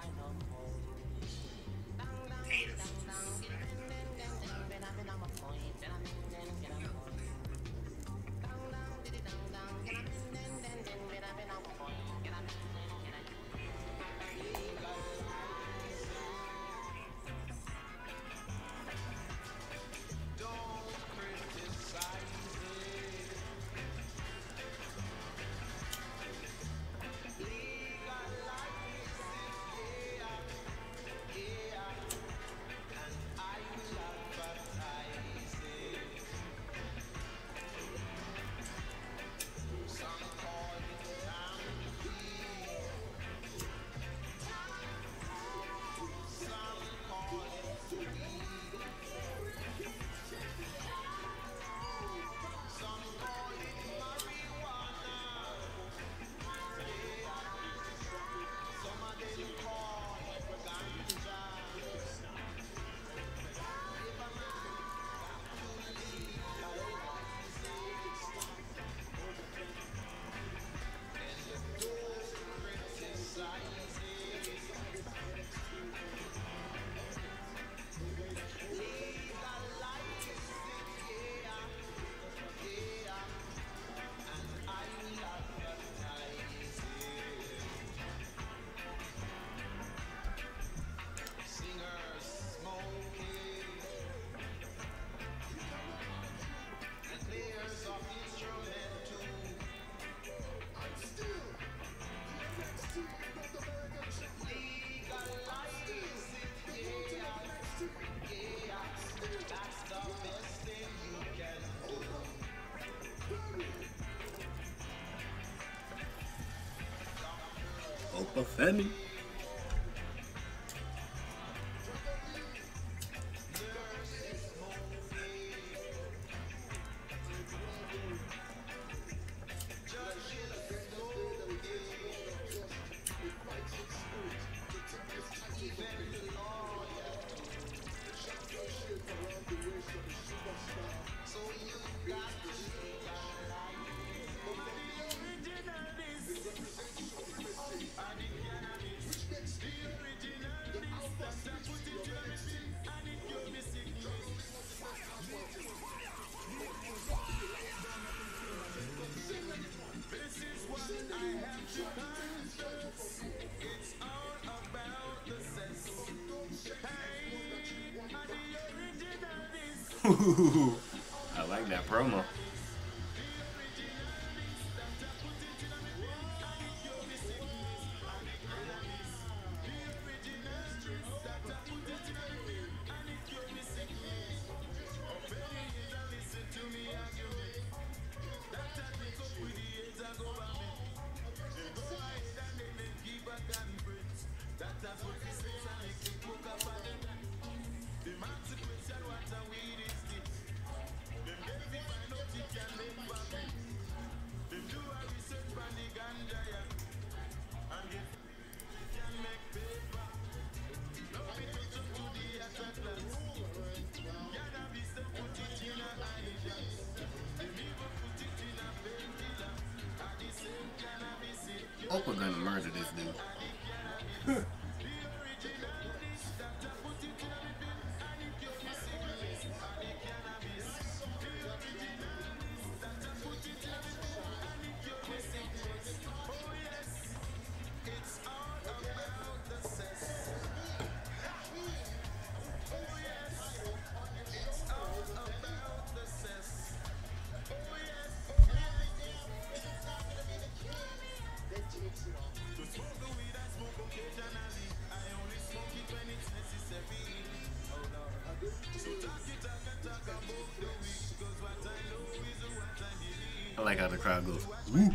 Opa Femi. I like that promo. hope we're gonna murder this dude. I like how the crowd goes, woo.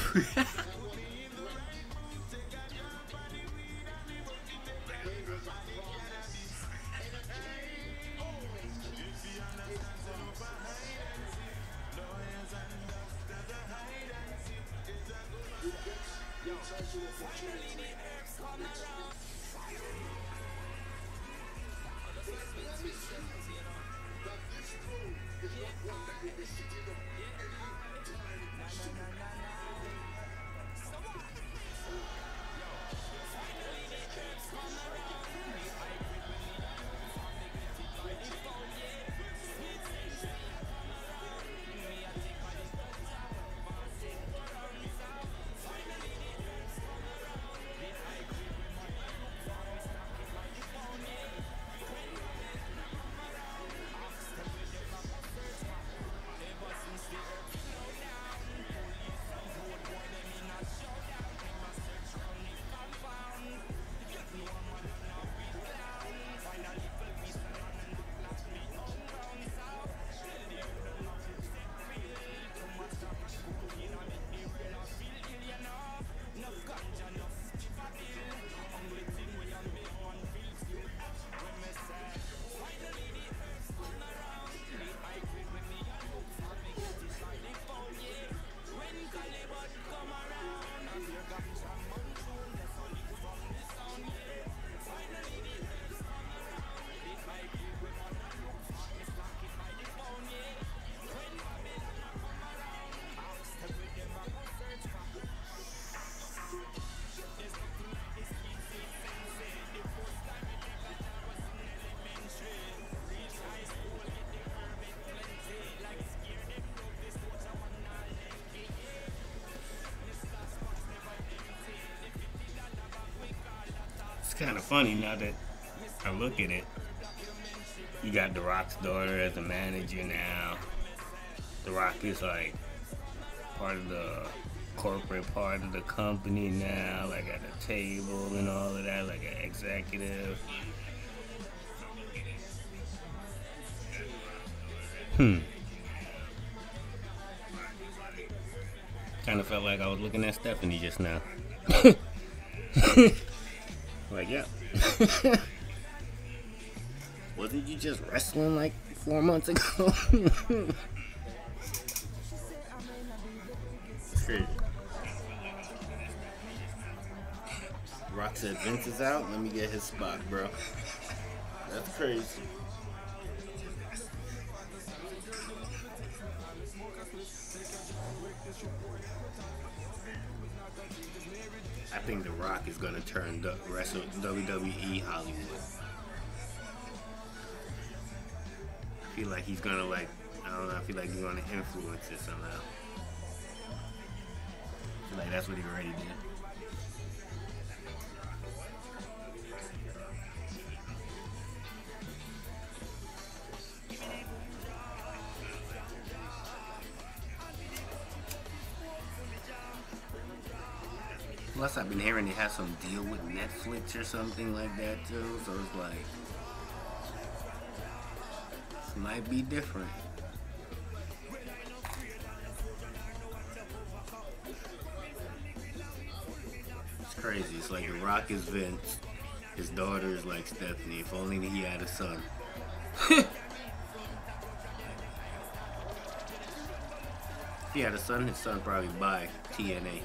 It's kind of funny now that I look at it. You got The Rock's daughter as a manager now. The Rock is like part of the corporate part of the company now, like at the table and all of that, like an executive. Kind of felt like I was looking at Stephanie just now. Like, yeah. Wasn't you just wrestling like 4 months ago? It's crazy. Rock said Vince is out. Let me get his spot, bro. That's crazy. I think The Rock is gonna turn WWE Hollywood. I feel like he's gonna I don't know, I feel like he's gonna influence it somehow. I feel like that's what he already did. Plus, I've been hearing they have some deal with Netflix or something like that too, so it's like, this might be different. It's crazy. It's like The Rock is Vince, his daughter is like Stephanie. If only he had a son. If he had a son, his son probably buy TNA.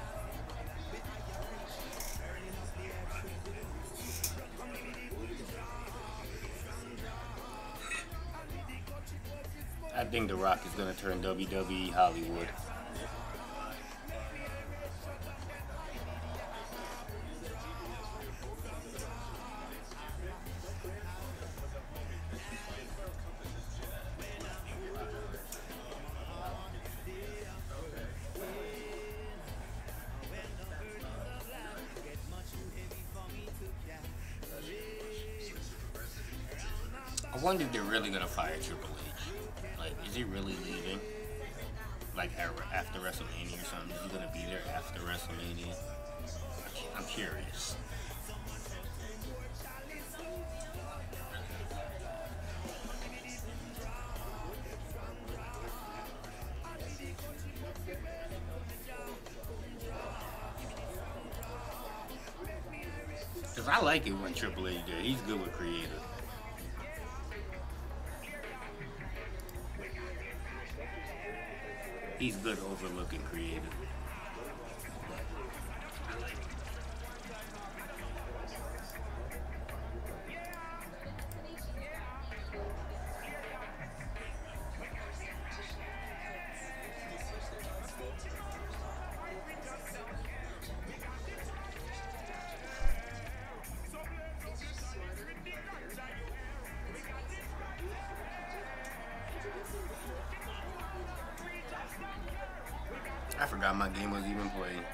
I think The Rock is going to turn WWE Hollywood. wonder if they're really gonna fire Triple H. Like, is he really leaving? Like after WrestleMania or something? Is he gonna be there after WrestleMania? I'm curious. Cause I like it when Triple H there. He's good with creative. He's good overlooking creative. I forgot my game was even playing.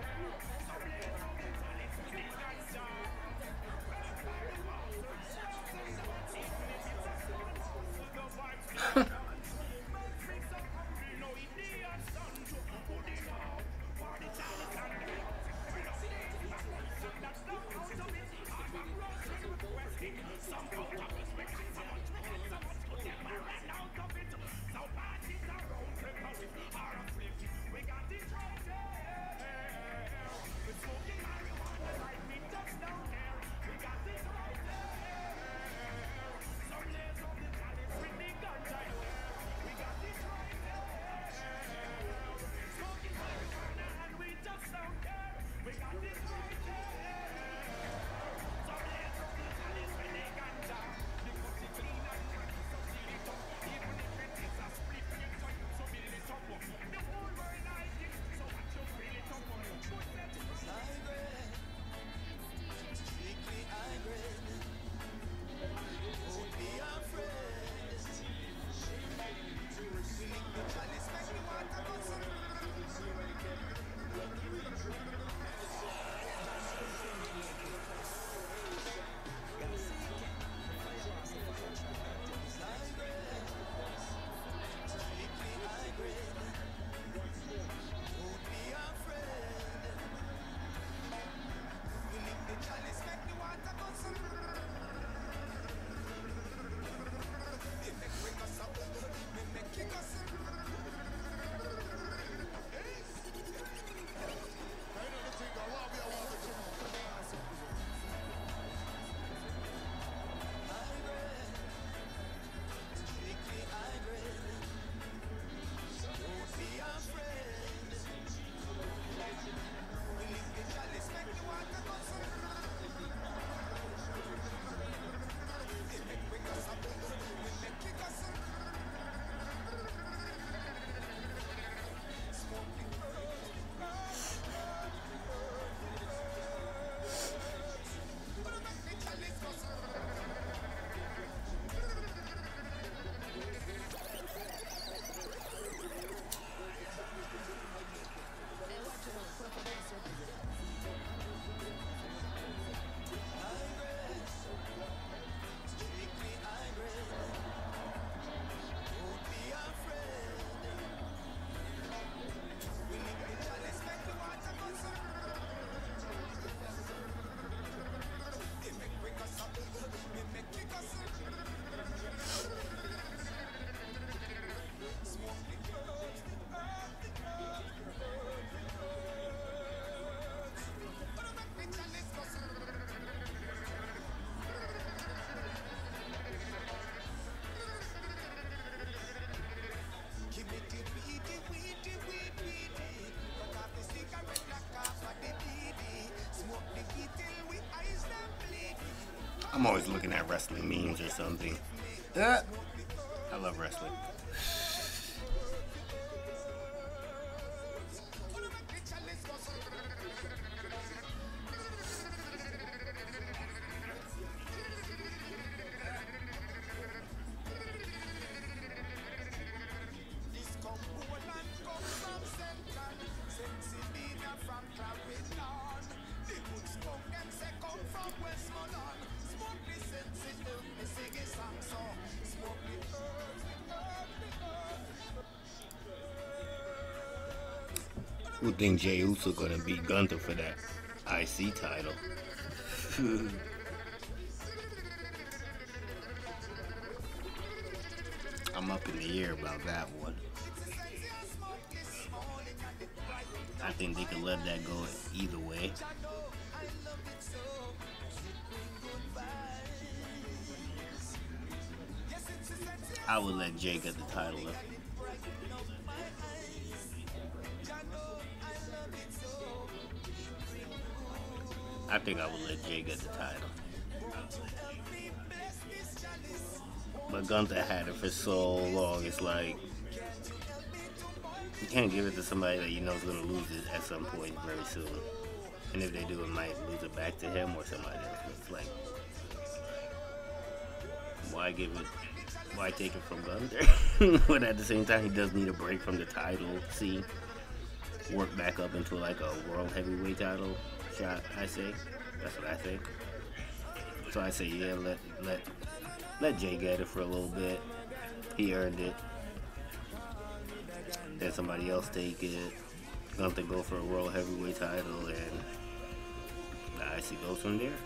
I'm always looking at wrestling memes or something. I love wrestling. Who think Jey Uso gonna beat Gunther for that IC title? I'm up in the air about that one. I think they could let that go either way. I would let Jay get the title though. I think I would let Jay get the title. But Gunther had it for so long, it's like you can't give it to somebody that you know is going to lose it at some point very soon. And if they do, it might lose it back to him or somebody else. But it's like, why take it from Gunther? But at the same time, he does need a break from the title scene. Work back up into like a world heavyweight title shot, I say. That's what I think. So I say, yeah, let Jay get it for a little bit. He earned it. Then somebody else take it. Gunther go for a world heavyweight title, and I see goes from there.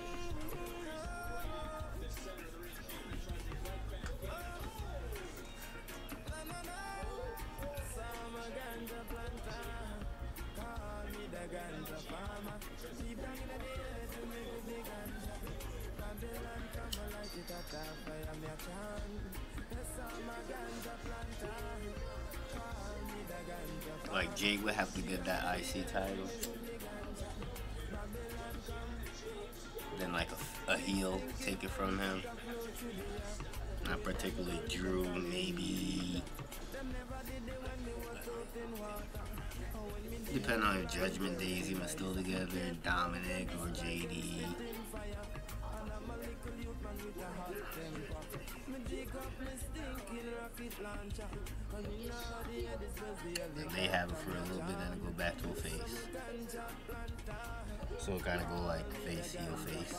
Like Jay would have to get that IC title. Then like a heel take it from him. Not particularly Drew, maybe. Depending on your Judgment Days, even still together, Dominic or JD. And they have it for a little bit, then it go back to a face. So it kind of go like face, heel, face.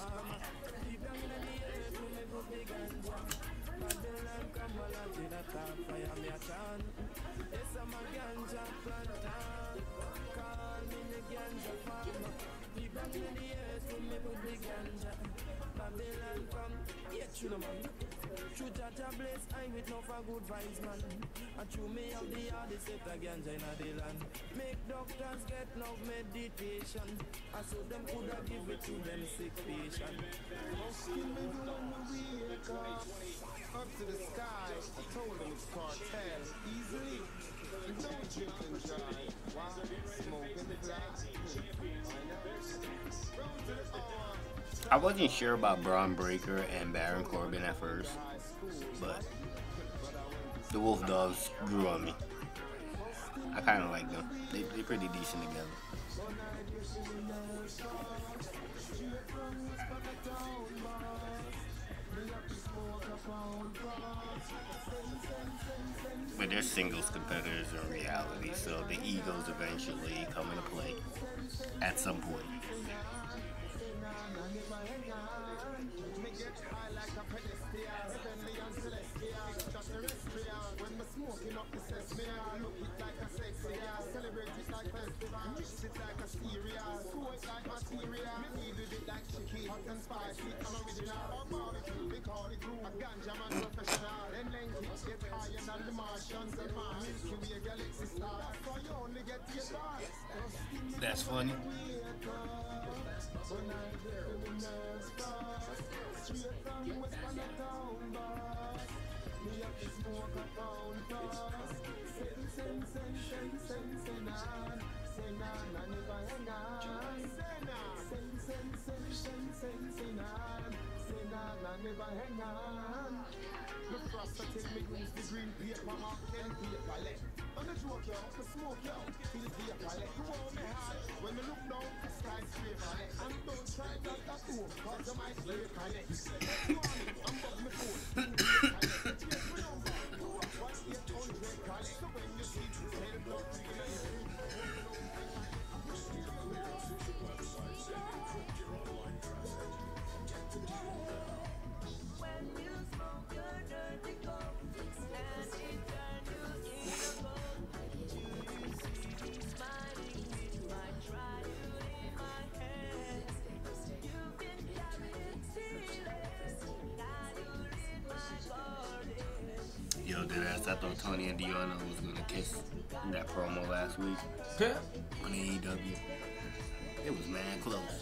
True Jaja bless I with no for good vibes, man. And true me of the hardest set again China the land. Make doctors get no meditation. I saw them coulda give it to them sick patient. Most kill me when we wake up. Up to the sky, I told them it's cartel. Easily, don't drink and drive. While smoking the glass. I wasn't sure about Braun Breaker and Baron Corbin at first, but the Wolf Dogs grew on me. I kind of like them. They're pretty decent together. But they're singles competitors in reality, so the egos eventually come into play at some point. That's funny. deadass. I thought Tony and Deanna was gonna kiss in that promo last week on AEW. It was mad close.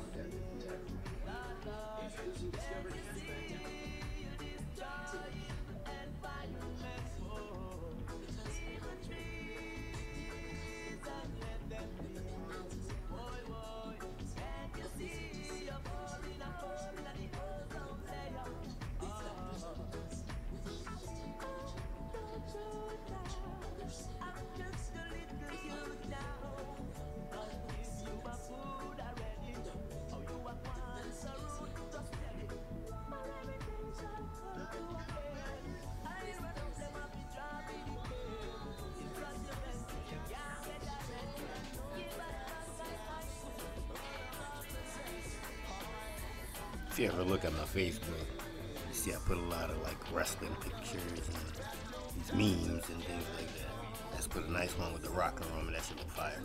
If you ever look at my Facebook, you see I put a lot of like wrestling pictures and these memes and things like that. Let's put a nice one with the rocker room and that shit look fire.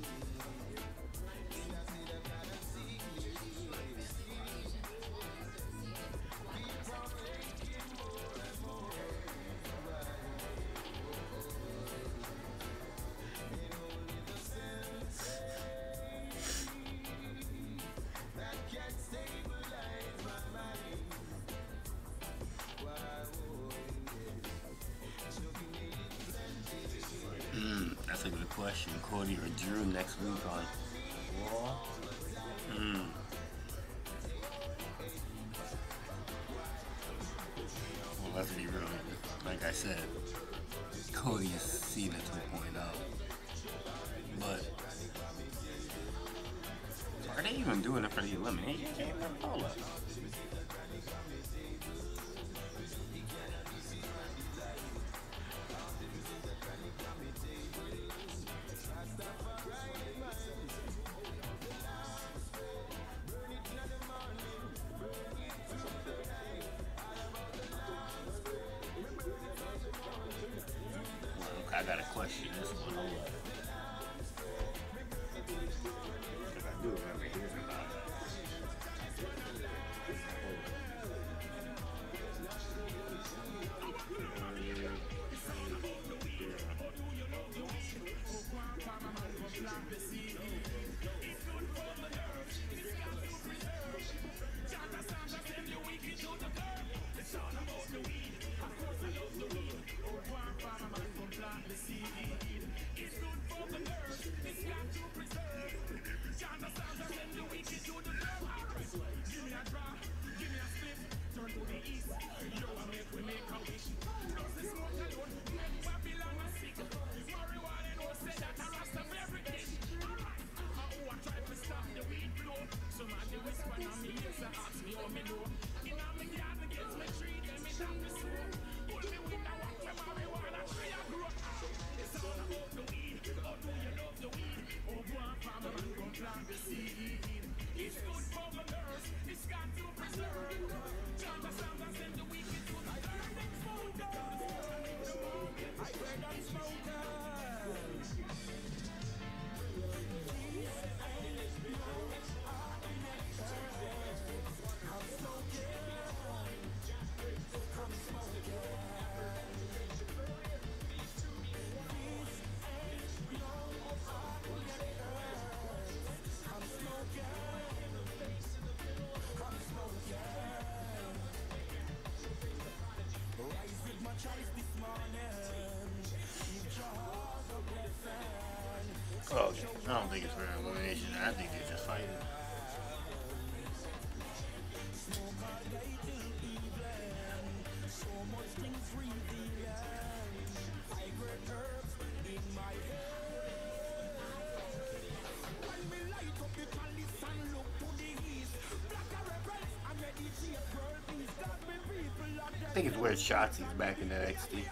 That's a good question. Cody or Drew next week on Raw? Well, let's be real. Like I said, Cody is Cena 2.0. But are they even doing it for the elimination chamber? Hold up. I gotta question this one. Hold up. Because I do remember hearing about it. Oh, I don't think it's for elimination. I think they're just fighting. I think it's where Shotzi's back in NXT.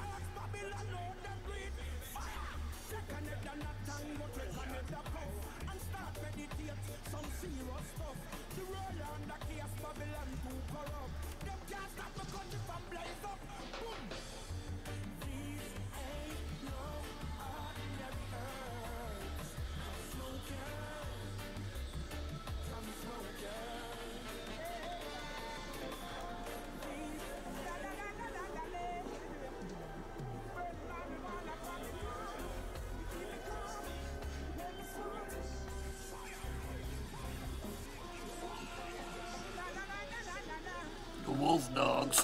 dogs.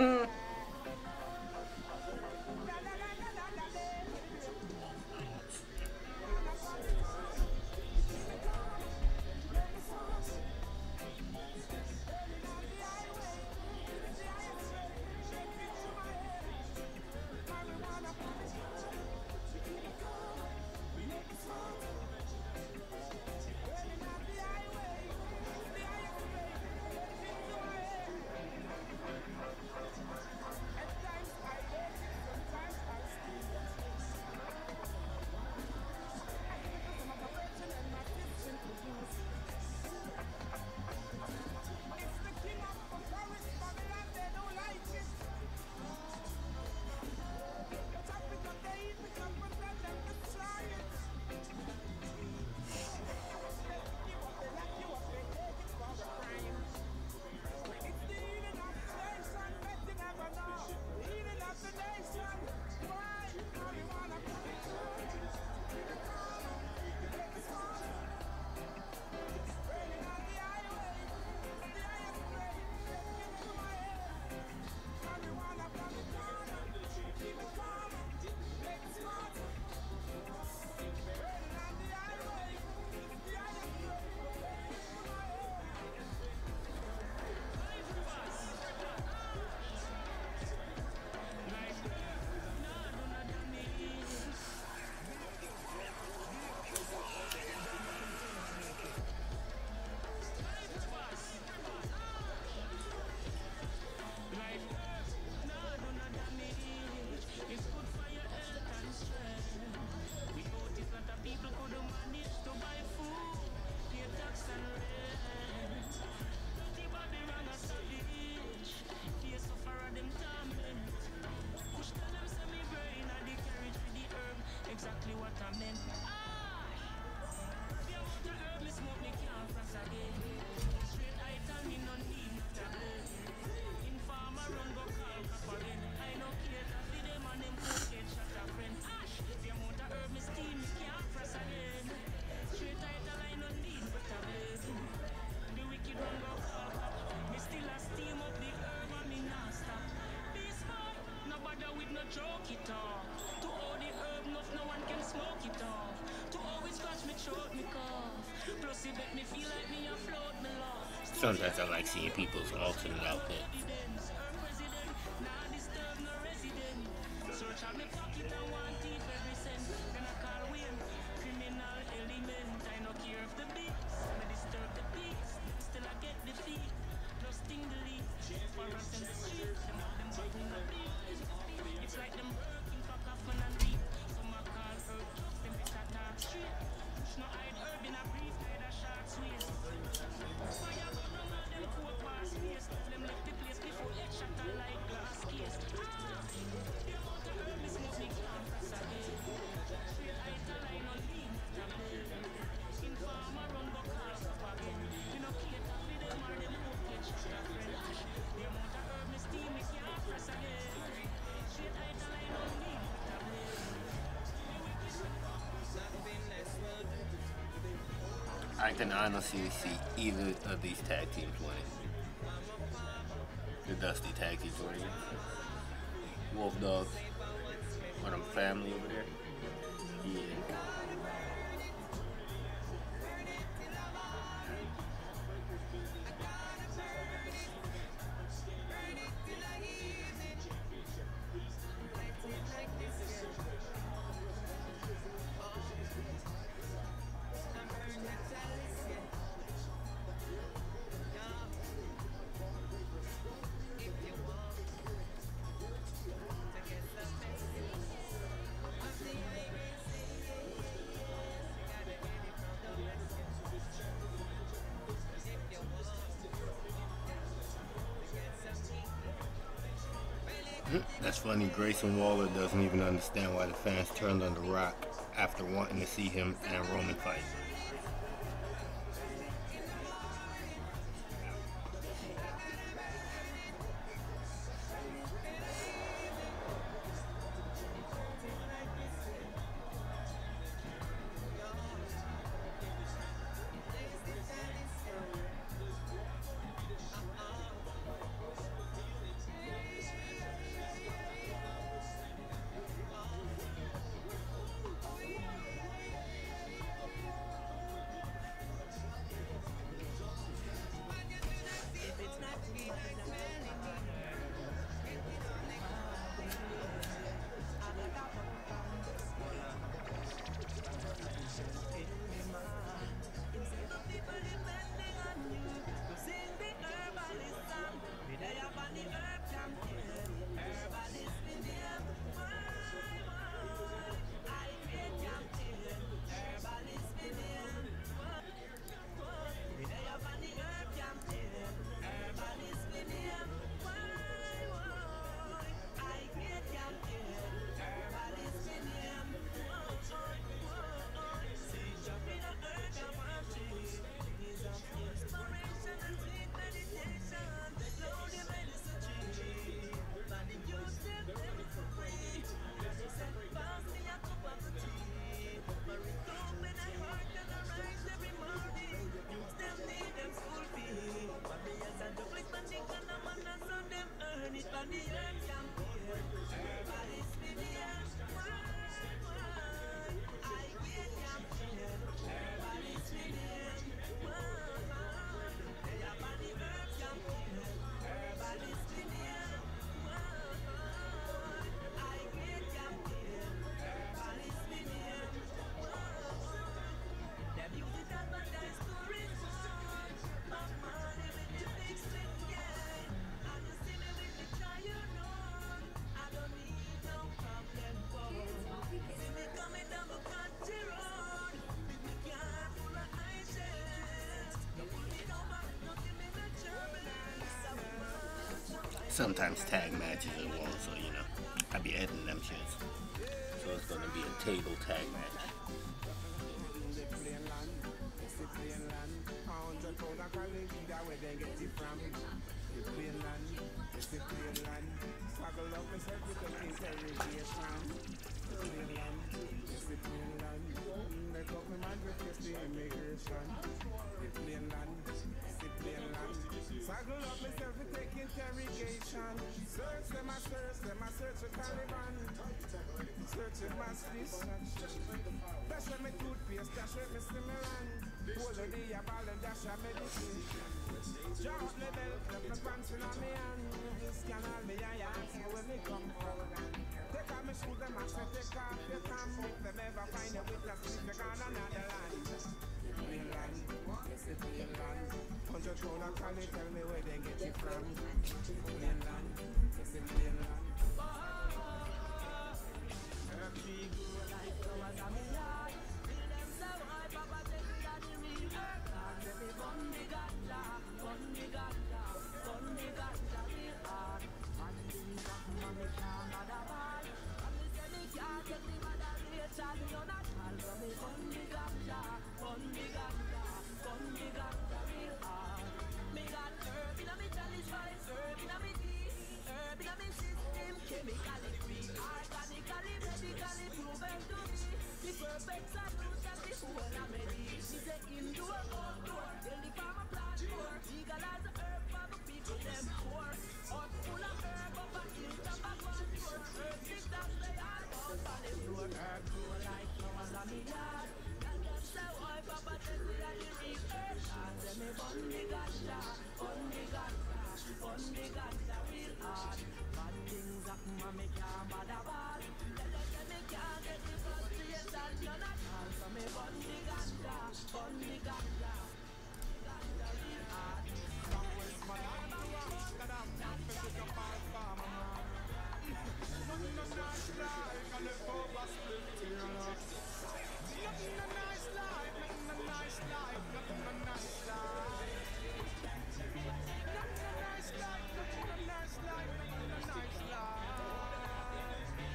Choke it off. To all the herb, no one can smoke it off. To always scratch me throat, me cough. Plus it make me feel like me afloat, me love. Sometimes I like seeing people's alternate outfits. Nah disturb no resident. Search out me pocket and one thief every cent. Then I call Wayne, criminal element. I no care if the beats, me disturb the peace. Still I get the fee. Plus sting the lead. For us in the street, them all them button the beat. It's like them working for Kaufman and Reed. Some are called herb drugs, them better talk straight. Push no hide herb in a brief, hide a short sways. Fire go down all them cold bar space. Them left the place before it shatter like glass case. The amount of herb me smoke me can't press again. Straight lighter line on lean, tablet. Informer run go call up again. We no cater for them or them hope get shot a friend. The amount of herb me steam me can't press again. I can honestly see either of these tag teams winning. The Dusty tag teams winning. Wolf Dogs. Or them family over there. Yeah. That's funny, Grayson Waller doesn't even understand why the fans turned on The Rock after wanting to see him and Roman fight. sometimes tag matches as well, so you know, I be editing them shits. So it's gonna be a table tag match. Saddle up myself and take interrogation. Search them, I search a Taliban. Searching my fish. Dash with me toothpaste, dash with me stimulant. Hold the day a ball and dash a medicine. Jaw up me belt, left me pants in on me hand. Scan all me eye and see where me come from. Take off me shoes, them ask me take off your tam. If them ever find you with a sleep, you gone another land. Plain land, yes it plain land. 100 pound of Cali, tell me where they get it from. Plain land, yes it plain land. Every girl like flowers on me yard. Feel them so high, Papa take me on the real earth. Cause every bun the ganja, real hard. And things that mommy can't mother ball. And me say me can't take the mother rate, and me on a call. So me bun the ganja, real hard. Me got herb in a me chalice vibes, herb in a me tea, herb in a me system, chemically free, organically, medically proven to be the perfect solution to the whole of me. She say indoor, outdoor, tell the farmer plant more, legalize the herb for the people them poor. Hot full of herb up a hill, top of one floor, herb six that they all out on the floor. Herb grow like flowers on the yard. So I Papa tell me that you read her. Tell me bun the ganja, real hard. Bad things happen and me can't bother ball. Tell them me can't get the frustration, none at all. So me bun the ganja, real hard. From West Malama, that I'm not fit to buy farmer man. Nothing a nice life, and the over split here. Nothing a nice life, nothing a nice life, nothing a nice life. Nothing a nice life, nothing a nice life, nothing a nice life.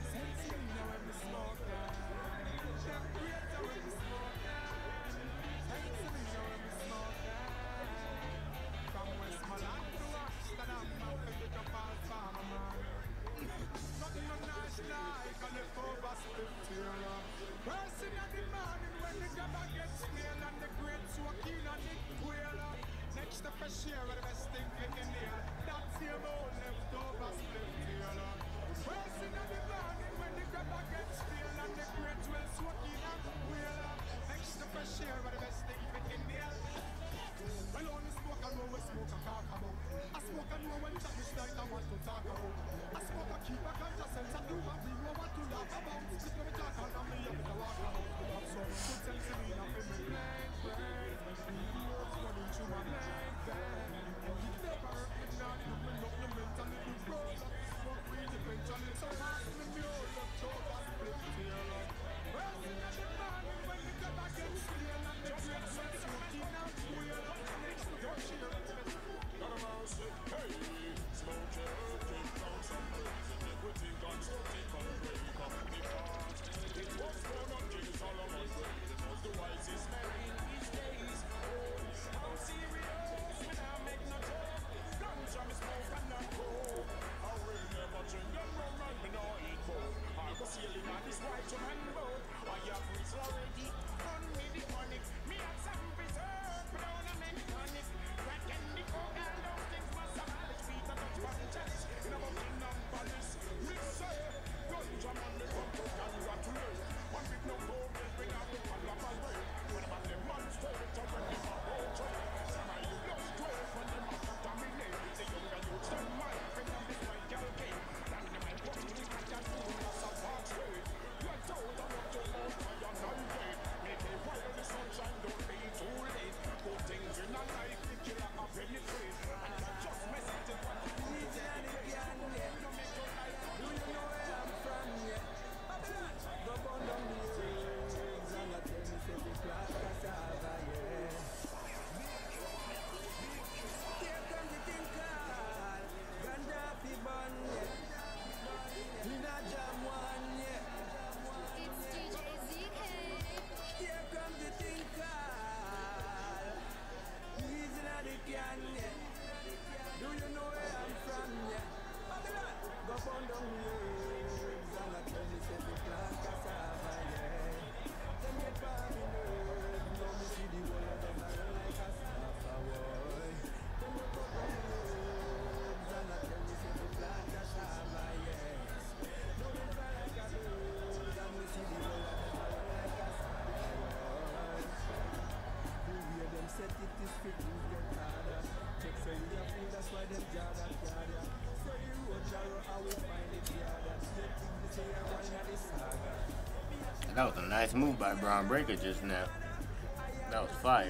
That was a nice move by Braun Breaker just now. That was fire.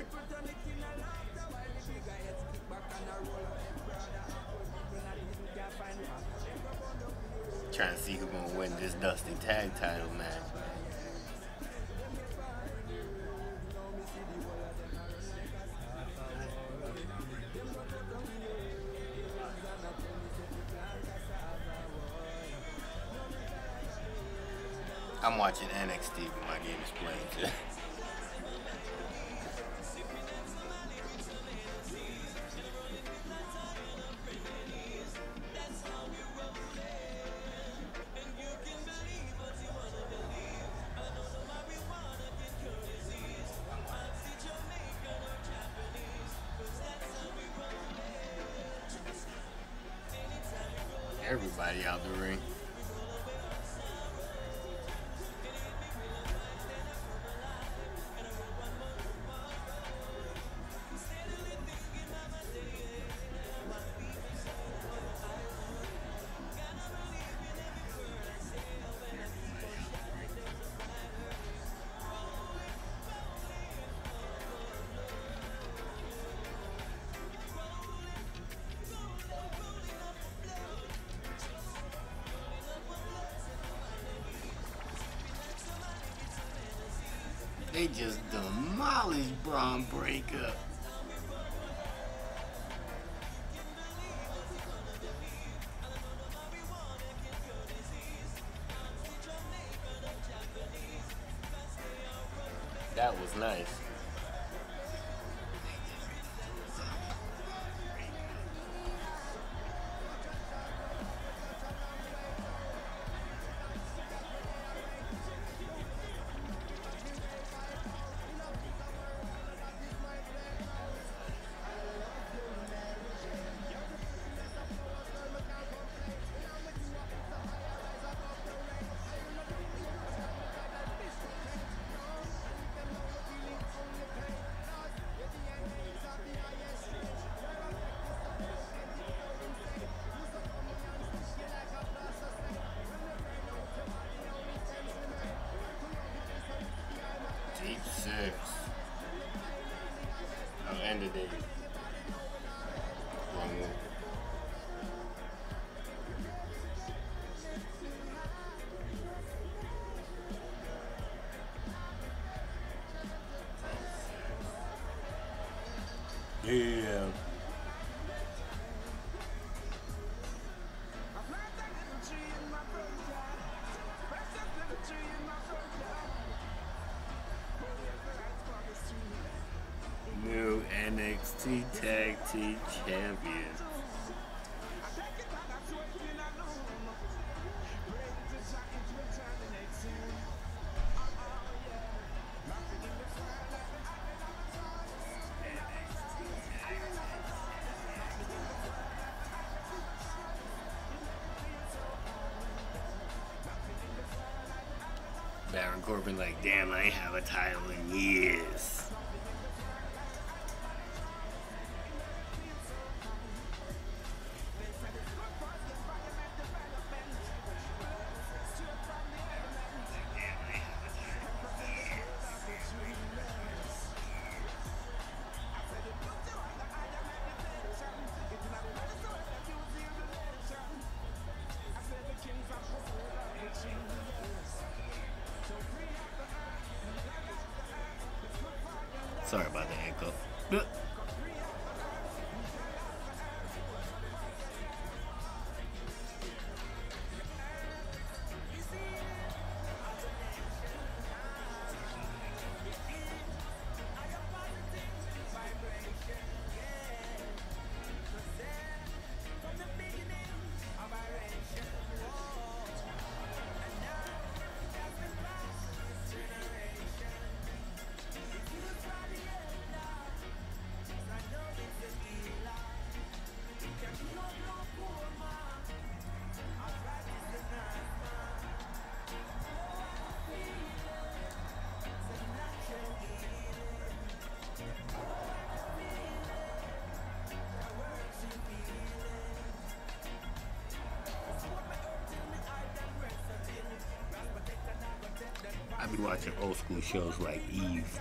Trying to see who's gonna win this Dusty Tag Title match. I'm watching NXT when my game is playing. Everybody out the ring. They just demolished Braun Breaker. That was nice. Deep six. I'll end it. Wrong one. Yeah. New NXT Tag Team Champions. Baron Corbin like, damn, I ain't have a title in years. Sorry about the echo. I be watching old school shows like Eve.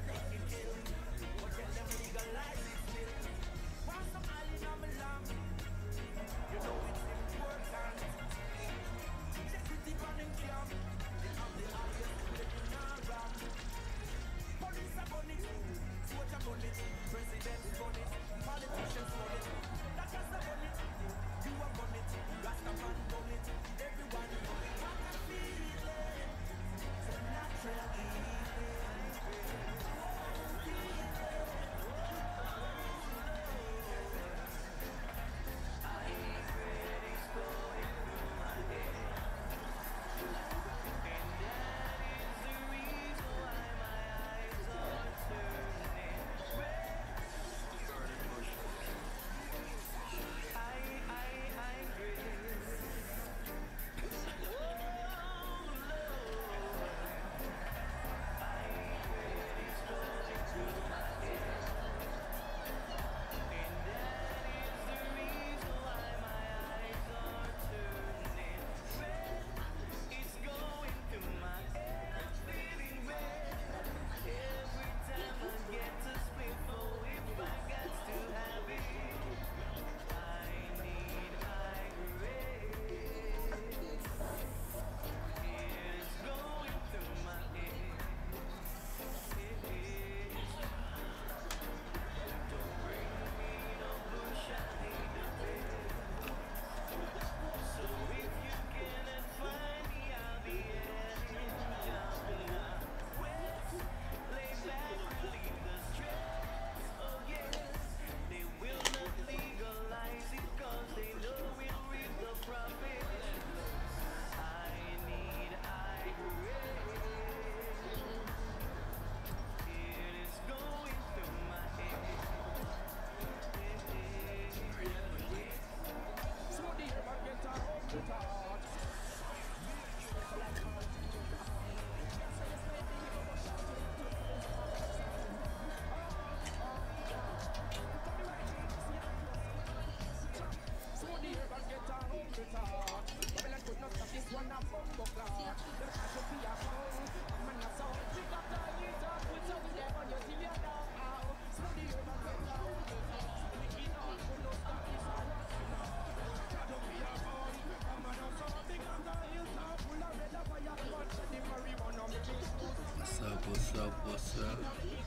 What's up?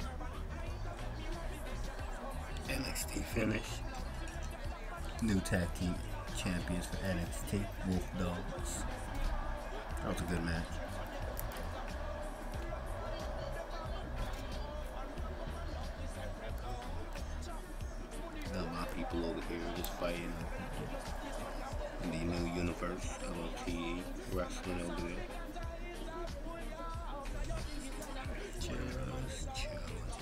NXT finish. New tag team champions for NXT, Wolf Dogs. That was a good match. Got my people over here just fighting in the new universe, L.O.T.E Wrestling over there. Just chill.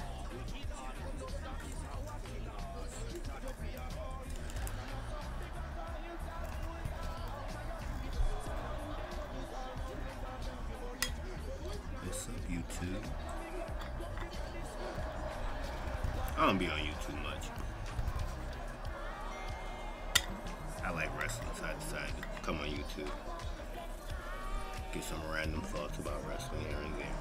What's up, YouTube? I don't be on YouTube much. I like wrestling, so I decided to come on YouTube. Get some random thoughts about wrestling here and there.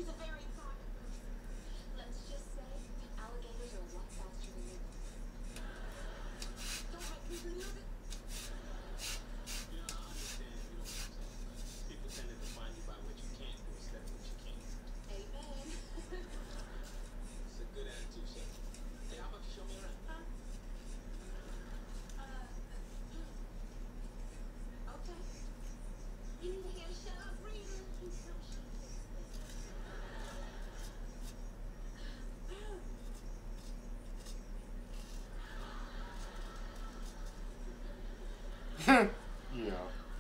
She's a very important person. Let's just say alligators are a lot faster than you. Don't make me believe it. You know, I understand, you know what I'm saying. People tend to define you by what you can't do instead of what you can. Amen. It's a good attitude, sir. Hey, how about you show me around? Okay. You need to hear shut up, reader. He's so Yeah.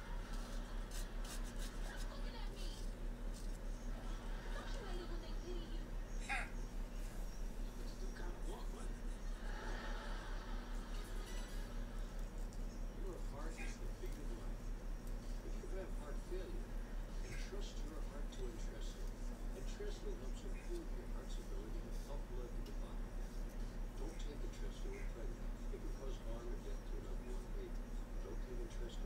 Your heart is the beat of life. If you have heart failure, entrust your heart to Entresto. Entresto helps improve your heart's ability to pump blood to the body. Don't take Entresto when pregnant. It can cause harm or death to a newborn baby. Don't take Entresto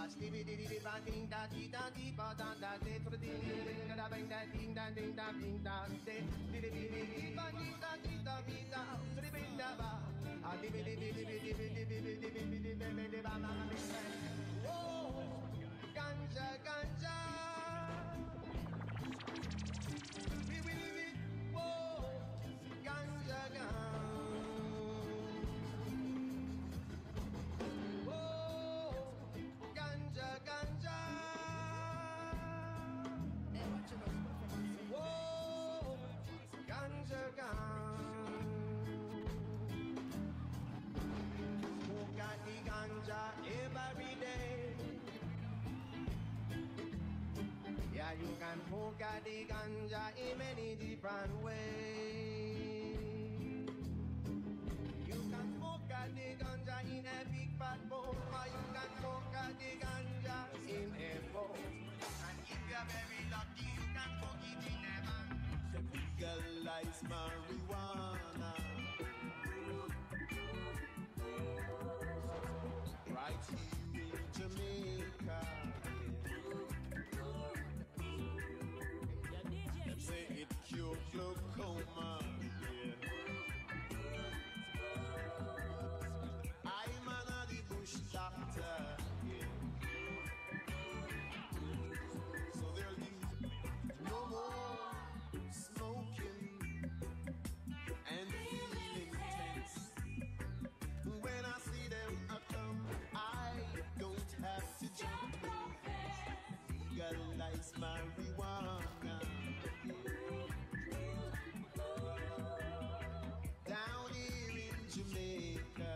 Stevie diddy dip and ding da dee da dee ba da da dee for the ding ding da bang da ding da ding da ding da dee diddy diddy dip and ding da dee da dee da for the bing da ba ah dibby dibby dibby dibby dibby dibby dibby dibby dibby ba ba ba. Whoa, ganja ganja. Whoa, ganja ganja. Every day, yeah, you can smoke the ganja in many different ways. You can smoke the ganja in a big fat bowl, or you can smoke the ganja in a bowl. And if you're very lucky, you can smoke it in a van. Legalize marijuana. Right here in Jamaica, yeah. Them say it cure glaucoma, yeah. I'm an the bush doctor, yeah. So there'll be no more smoking and feeling tense. When I see them come, I don't have to jump. Legalize marijuana. Down here in Jamaica,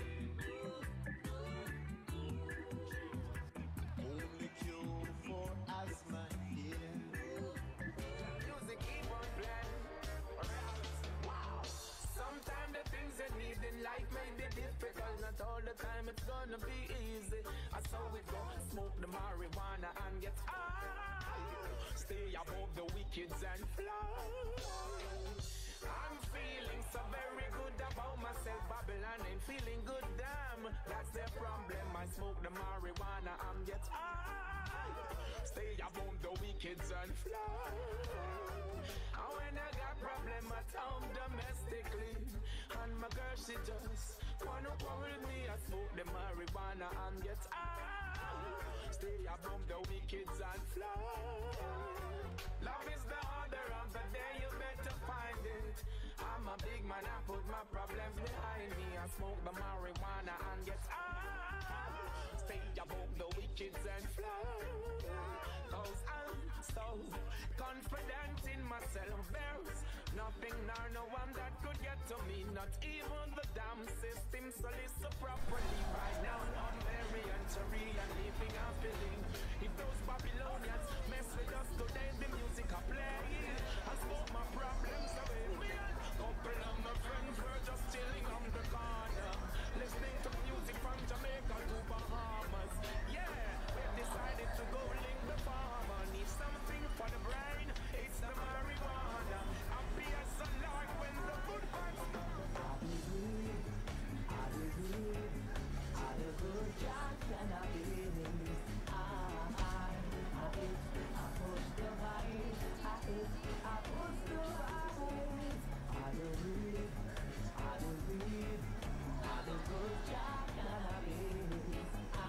only cure for asthma here. Music keep on playing. Wow. Sometimes the things you need in life may be difficult. Not all the time it's gonna be easy. I saw we go smoke the marijuana and get high. Stay above the wicked and fly. I'm feeling so very good about myself. Babylon ain't feeling good, damn. That's their problem. I smoke the marijuana and get high. Stay above the wicked and fly. And when I got problem at home domestically, and my girl she just wanna come with me, I smoke the marijuana and get high. Stay above the wicked and fly. Love is the order of the day, you better find it. I'm a big man, I put my problems behind me. I smoke the marijuana and get high. Stay above the wicked and fly. Cause I'm so confident in myself. There's nothing nor no one that could get to me. Not even the damn system. So listen properly right now. I'm very entry and living and feeling. If those Babylonians mess with us today, the music I play, I smoke my problems away. Couple of my friends were just chilling on the corner, listening to music from Jamaica to Bahamas. Yeah, we decided to go link the farmer. Need something for the brain, it's the marijuana. Happy as a lark when the good vibes come. I the good jobs and I believe. I push the vibes, I push the vibes. I the good job and I believe.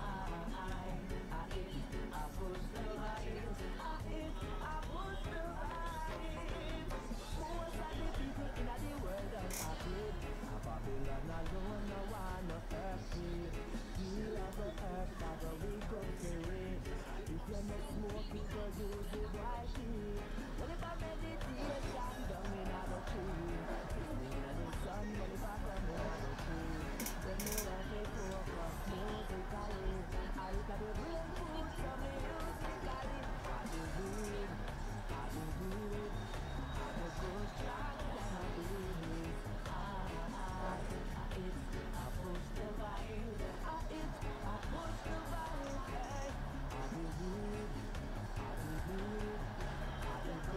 I push the vibes, I push the vibes. Most of the people in the world are happy. Babylon alone, no one no earthly. You have a earth that we go carry. If you're not smoking, go use it wisely. What if I meditation down in the tree? Sitting in the sun, what if I come in the tree? Then me want to focus musically. I look at the real food from the musically. I do good, I the good job that I believe. I push the vibe, I push the vibe, hey. I do good,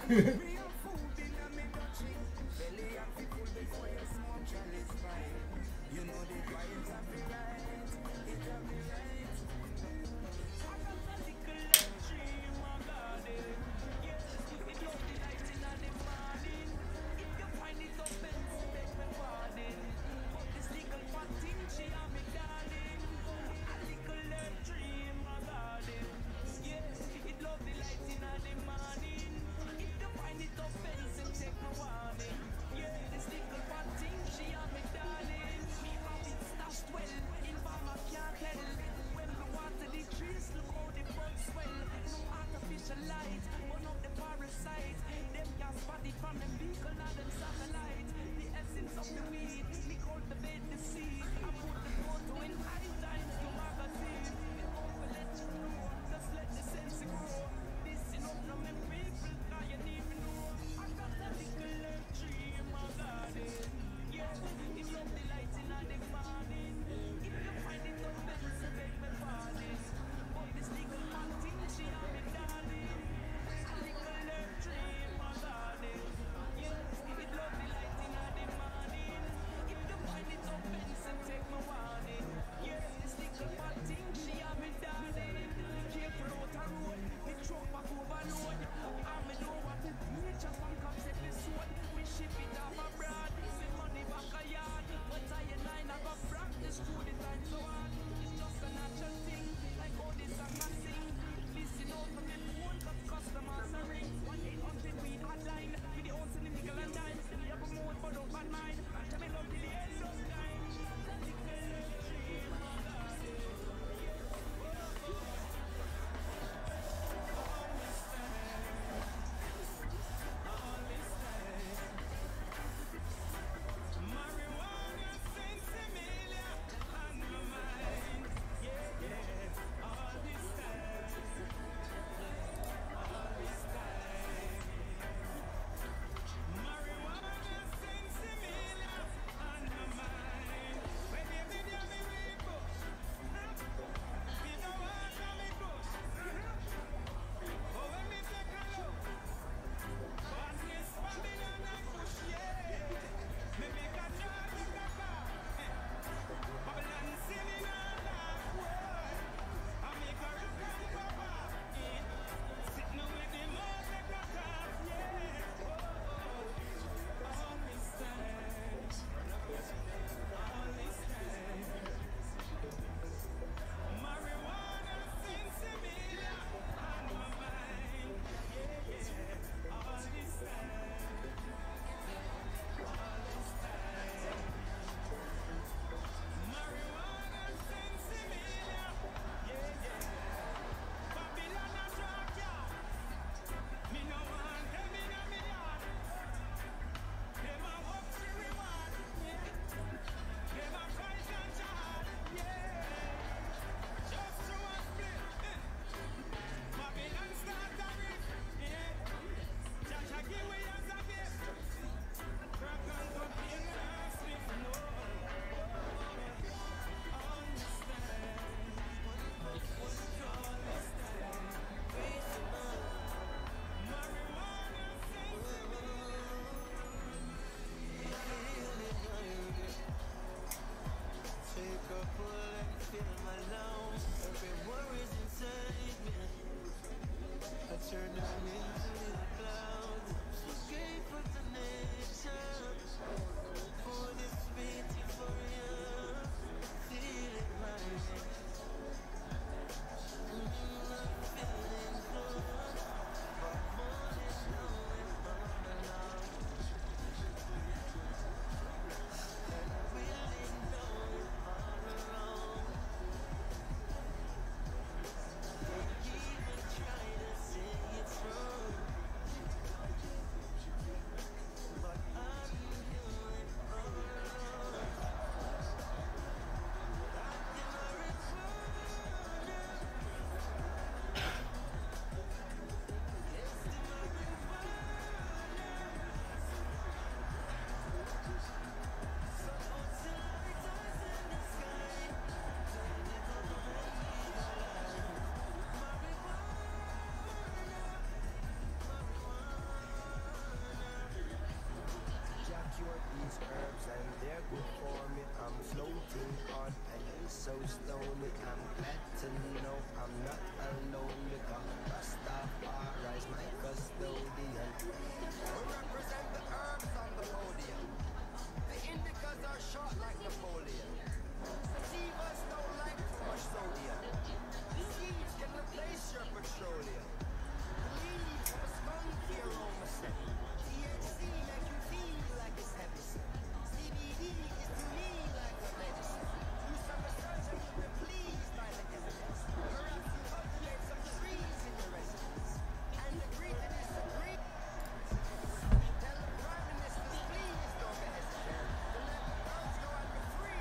Find it these herbs and they're good for me. I'm floating on and so stony. I'm glad to know I'm not alone because Rastafari's my custodian. We represent the herbs on the podium. The indicas are short like Napoleon. Sativas don't like too much sodium. The seeds can replace your petroleum. The leaves have a spunky aroma set. THC make you feel like it's heavy set. CBD is to me like a medicine. Do some research and you'll be pleased by the evidence. Perhaps you cultivate some trees in your residence. And the greeting is to greet. Tell the Prime Minister, please don't be hesitant. To let the birds go and be free.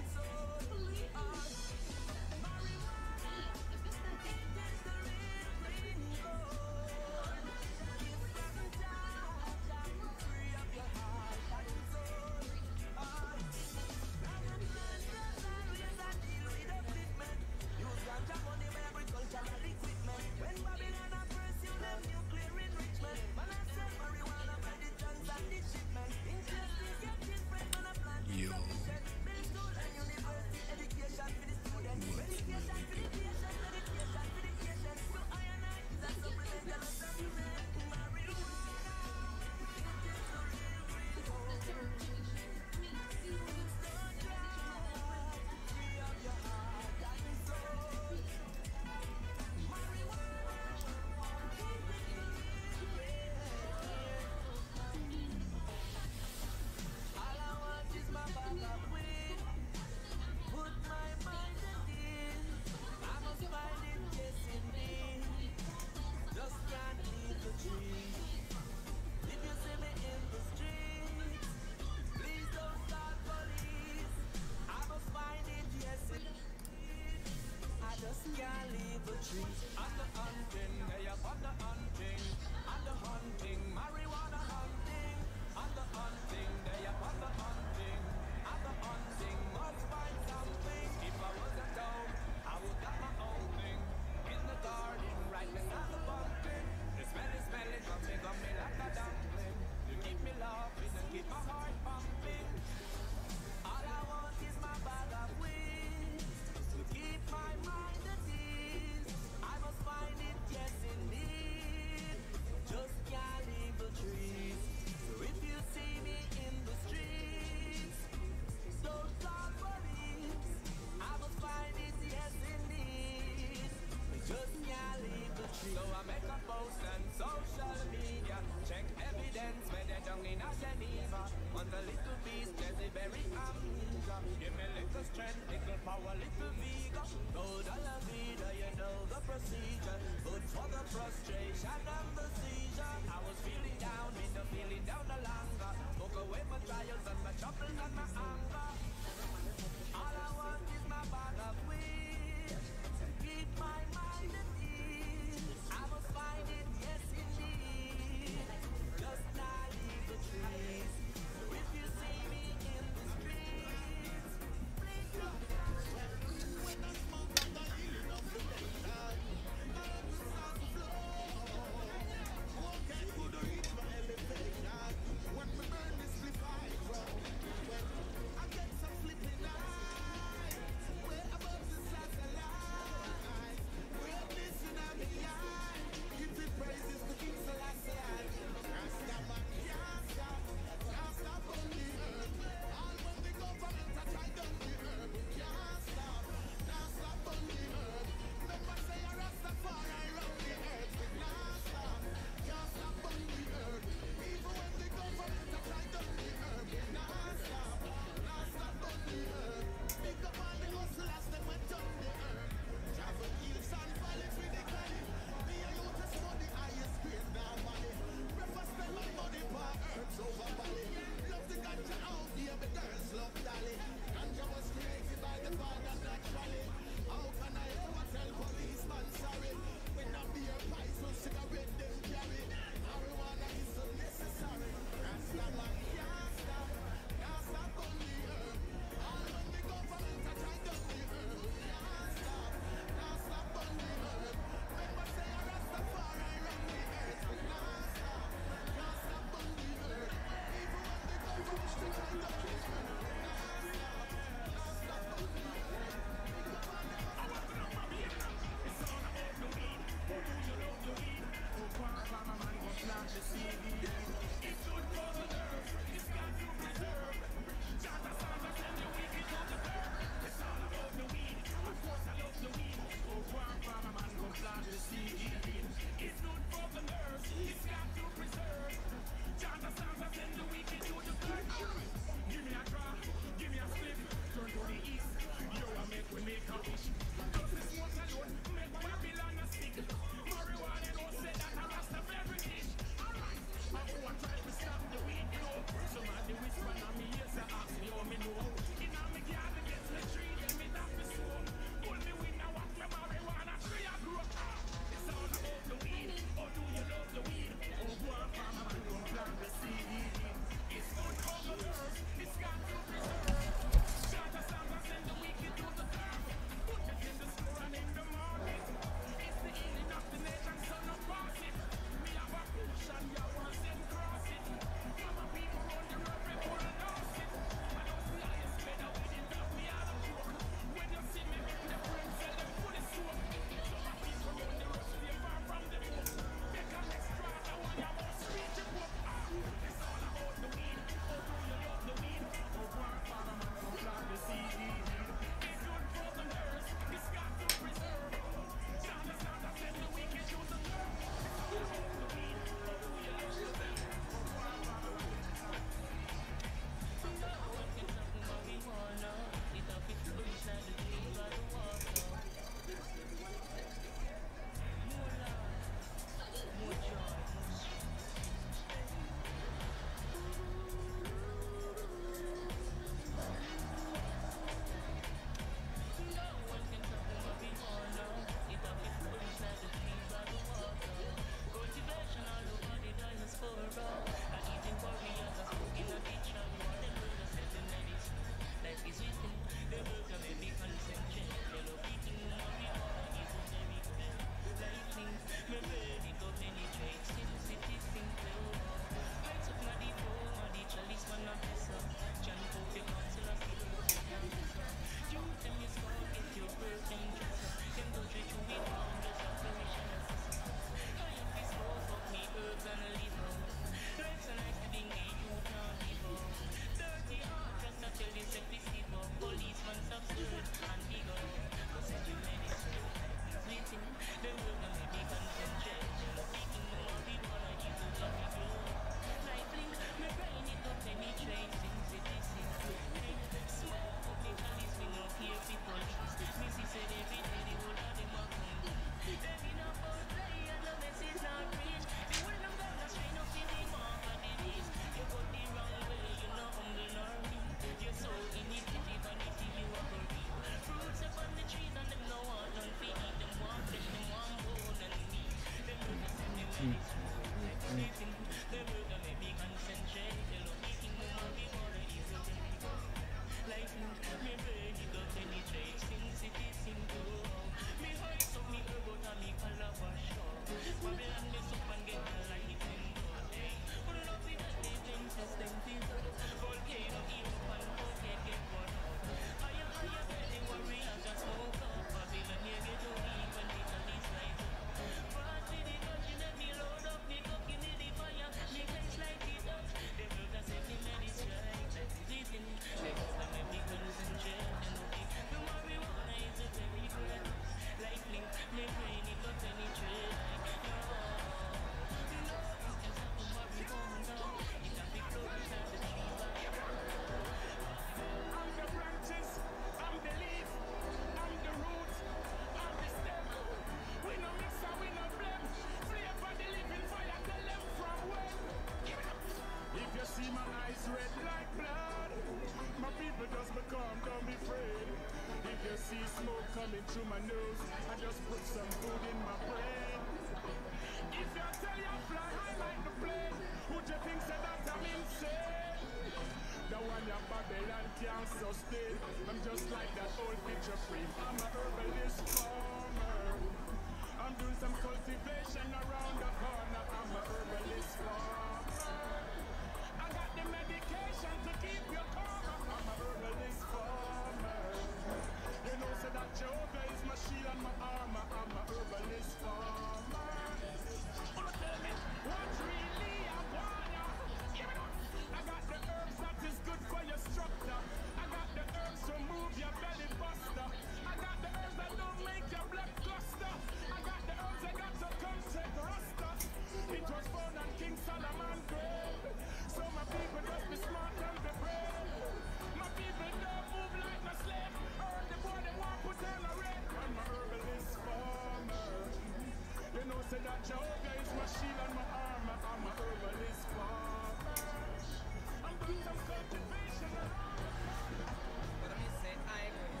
plan. My people just be calm, don't be afraid. If you see smoke coming through my nose, I just put some food in my brain. If you tell you fly high like the plane, would you think say that I'm insane? The one your Babylon can't sustain. I'm just like that old picture frame. I'm a herbalist farmer. I'm doing some cultivation around the corner. I'm a herbalist farmer. I got the medication to keep you calm. I'm a herbalist farmer. You know, so that Jehovah is my shield and my armor. I'm a herbalist farmer. Tell me what really I want ya. I got the herbs that is good for your structure. I got the herbs to move your belly buster. I got the herbs that don't make your blood cluster. I got the herbs that got to come take rasta. It was found on King Solomon grave. So my people just be smart and be brave. My people don't move like no slave. Heard the boy they want put on a red. I'm a herbalist farmer. You know say that Jehovah is my shield and my armor. I'm a herbalist farmer. I'm doing some cultivation around. But I say I agree.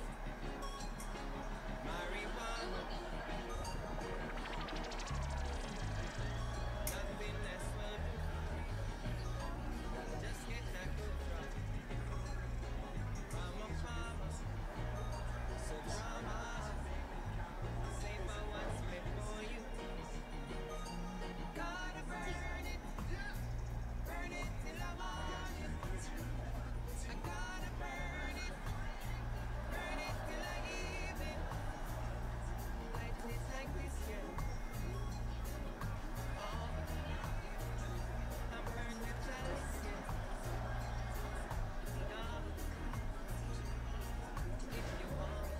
Marijuana. Nothing less will do. Just get that good drug. From a farmer. So drama. Say my what's before you. Gotta burn it. Burn it till I'm on it. I gotta burn it. Burn it till I give it. Like this, yeah. Oh, I'm burning the chalice, yeah. No. If you want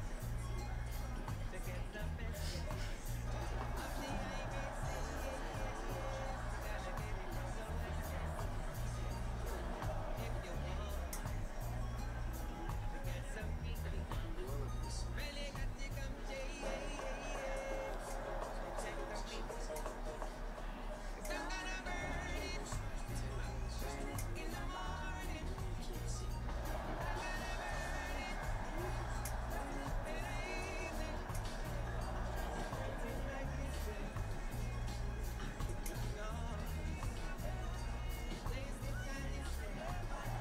to get the best, yeah. Of the IBC, gotta get it from the west, yeah. If you want to get some weekly, really got to come check the beat. 'Cause I'm gonna burn it in the morning. I'm gonna burn it in the evening. Something like this, yeah. No. Place the chalice, yeah.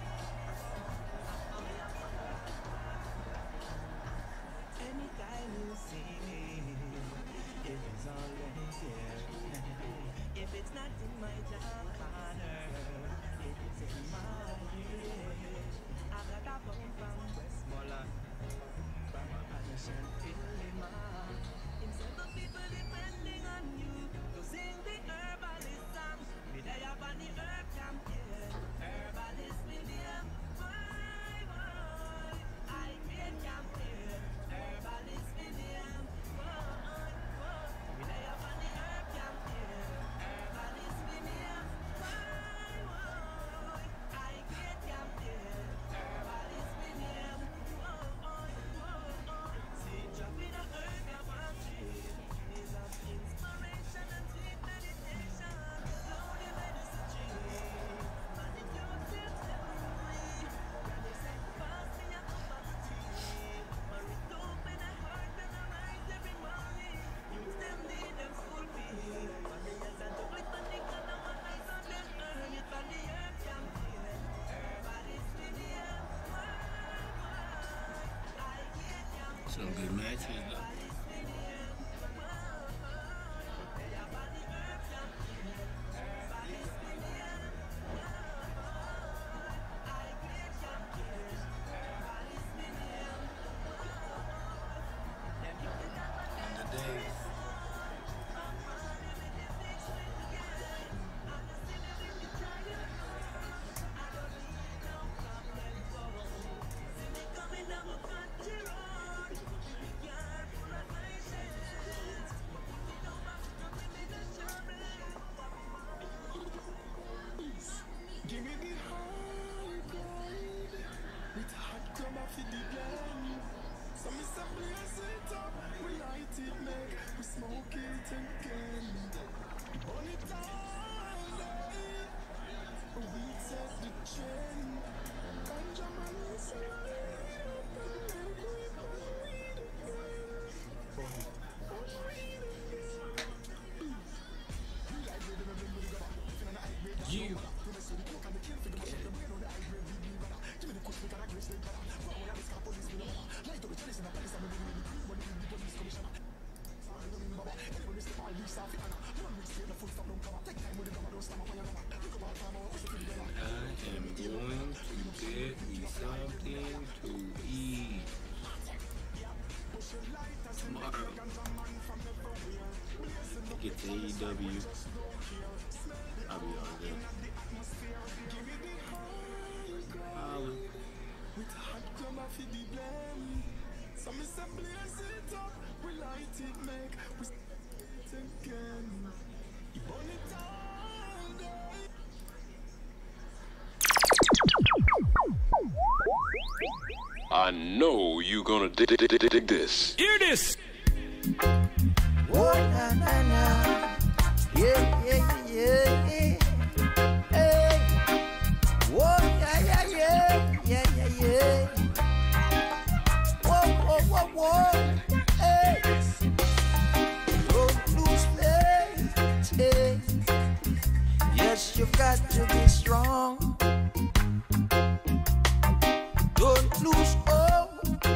Anytime you see me, it is always here. If it's not in my job corner, it is in my ear. I got a phone from Westmoreland, from a Anderson Illinois. In several people depending on you to sing the herbalist song. Me they up on the herb champion, herbalist William. Why, I get champion, herbalist William. Why, me they up on the herb champion, herbalist William. Why, I get champion, herbalist William. See, dropping a herb I want to is of inspiration and sweet meditation. Lonely medicine tree, man it yourself free. Can you say fast me a cup of tea? Man it open a heart when I rise every morning. Use them need them school fee. Man the years and to click on the color one night on them earn it on the herb champion. Herbalist William. I get champion. Some good matches though. On the day. Give me the high grade with hot club off the blend. So me say blaze it up, we light it, make we smoke it again. Burn it all day, we set the trend. Get to AEW. I'll be all good. With hot glamour for the blame. Some is a blaze it up. We light it, make we it again. You burn it down, girl. I know you gonna dig this. Hear this. Oh, na, na, na. Yeah, yeah, yeah, yeah. Hey. Oh, yeah, yeah, yeah. Yeah, yeah, yeah. Whoa, whoa, whoa, whoa. Hey. Don't lose faith. Hey. Yes, you've got to be strong. Don't lose hope.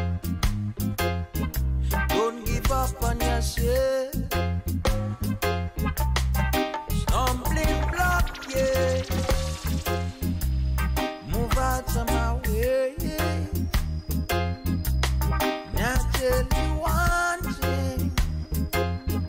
Don't give up on yourself. Stumbling block, yeah. Move out of my way. Now tell you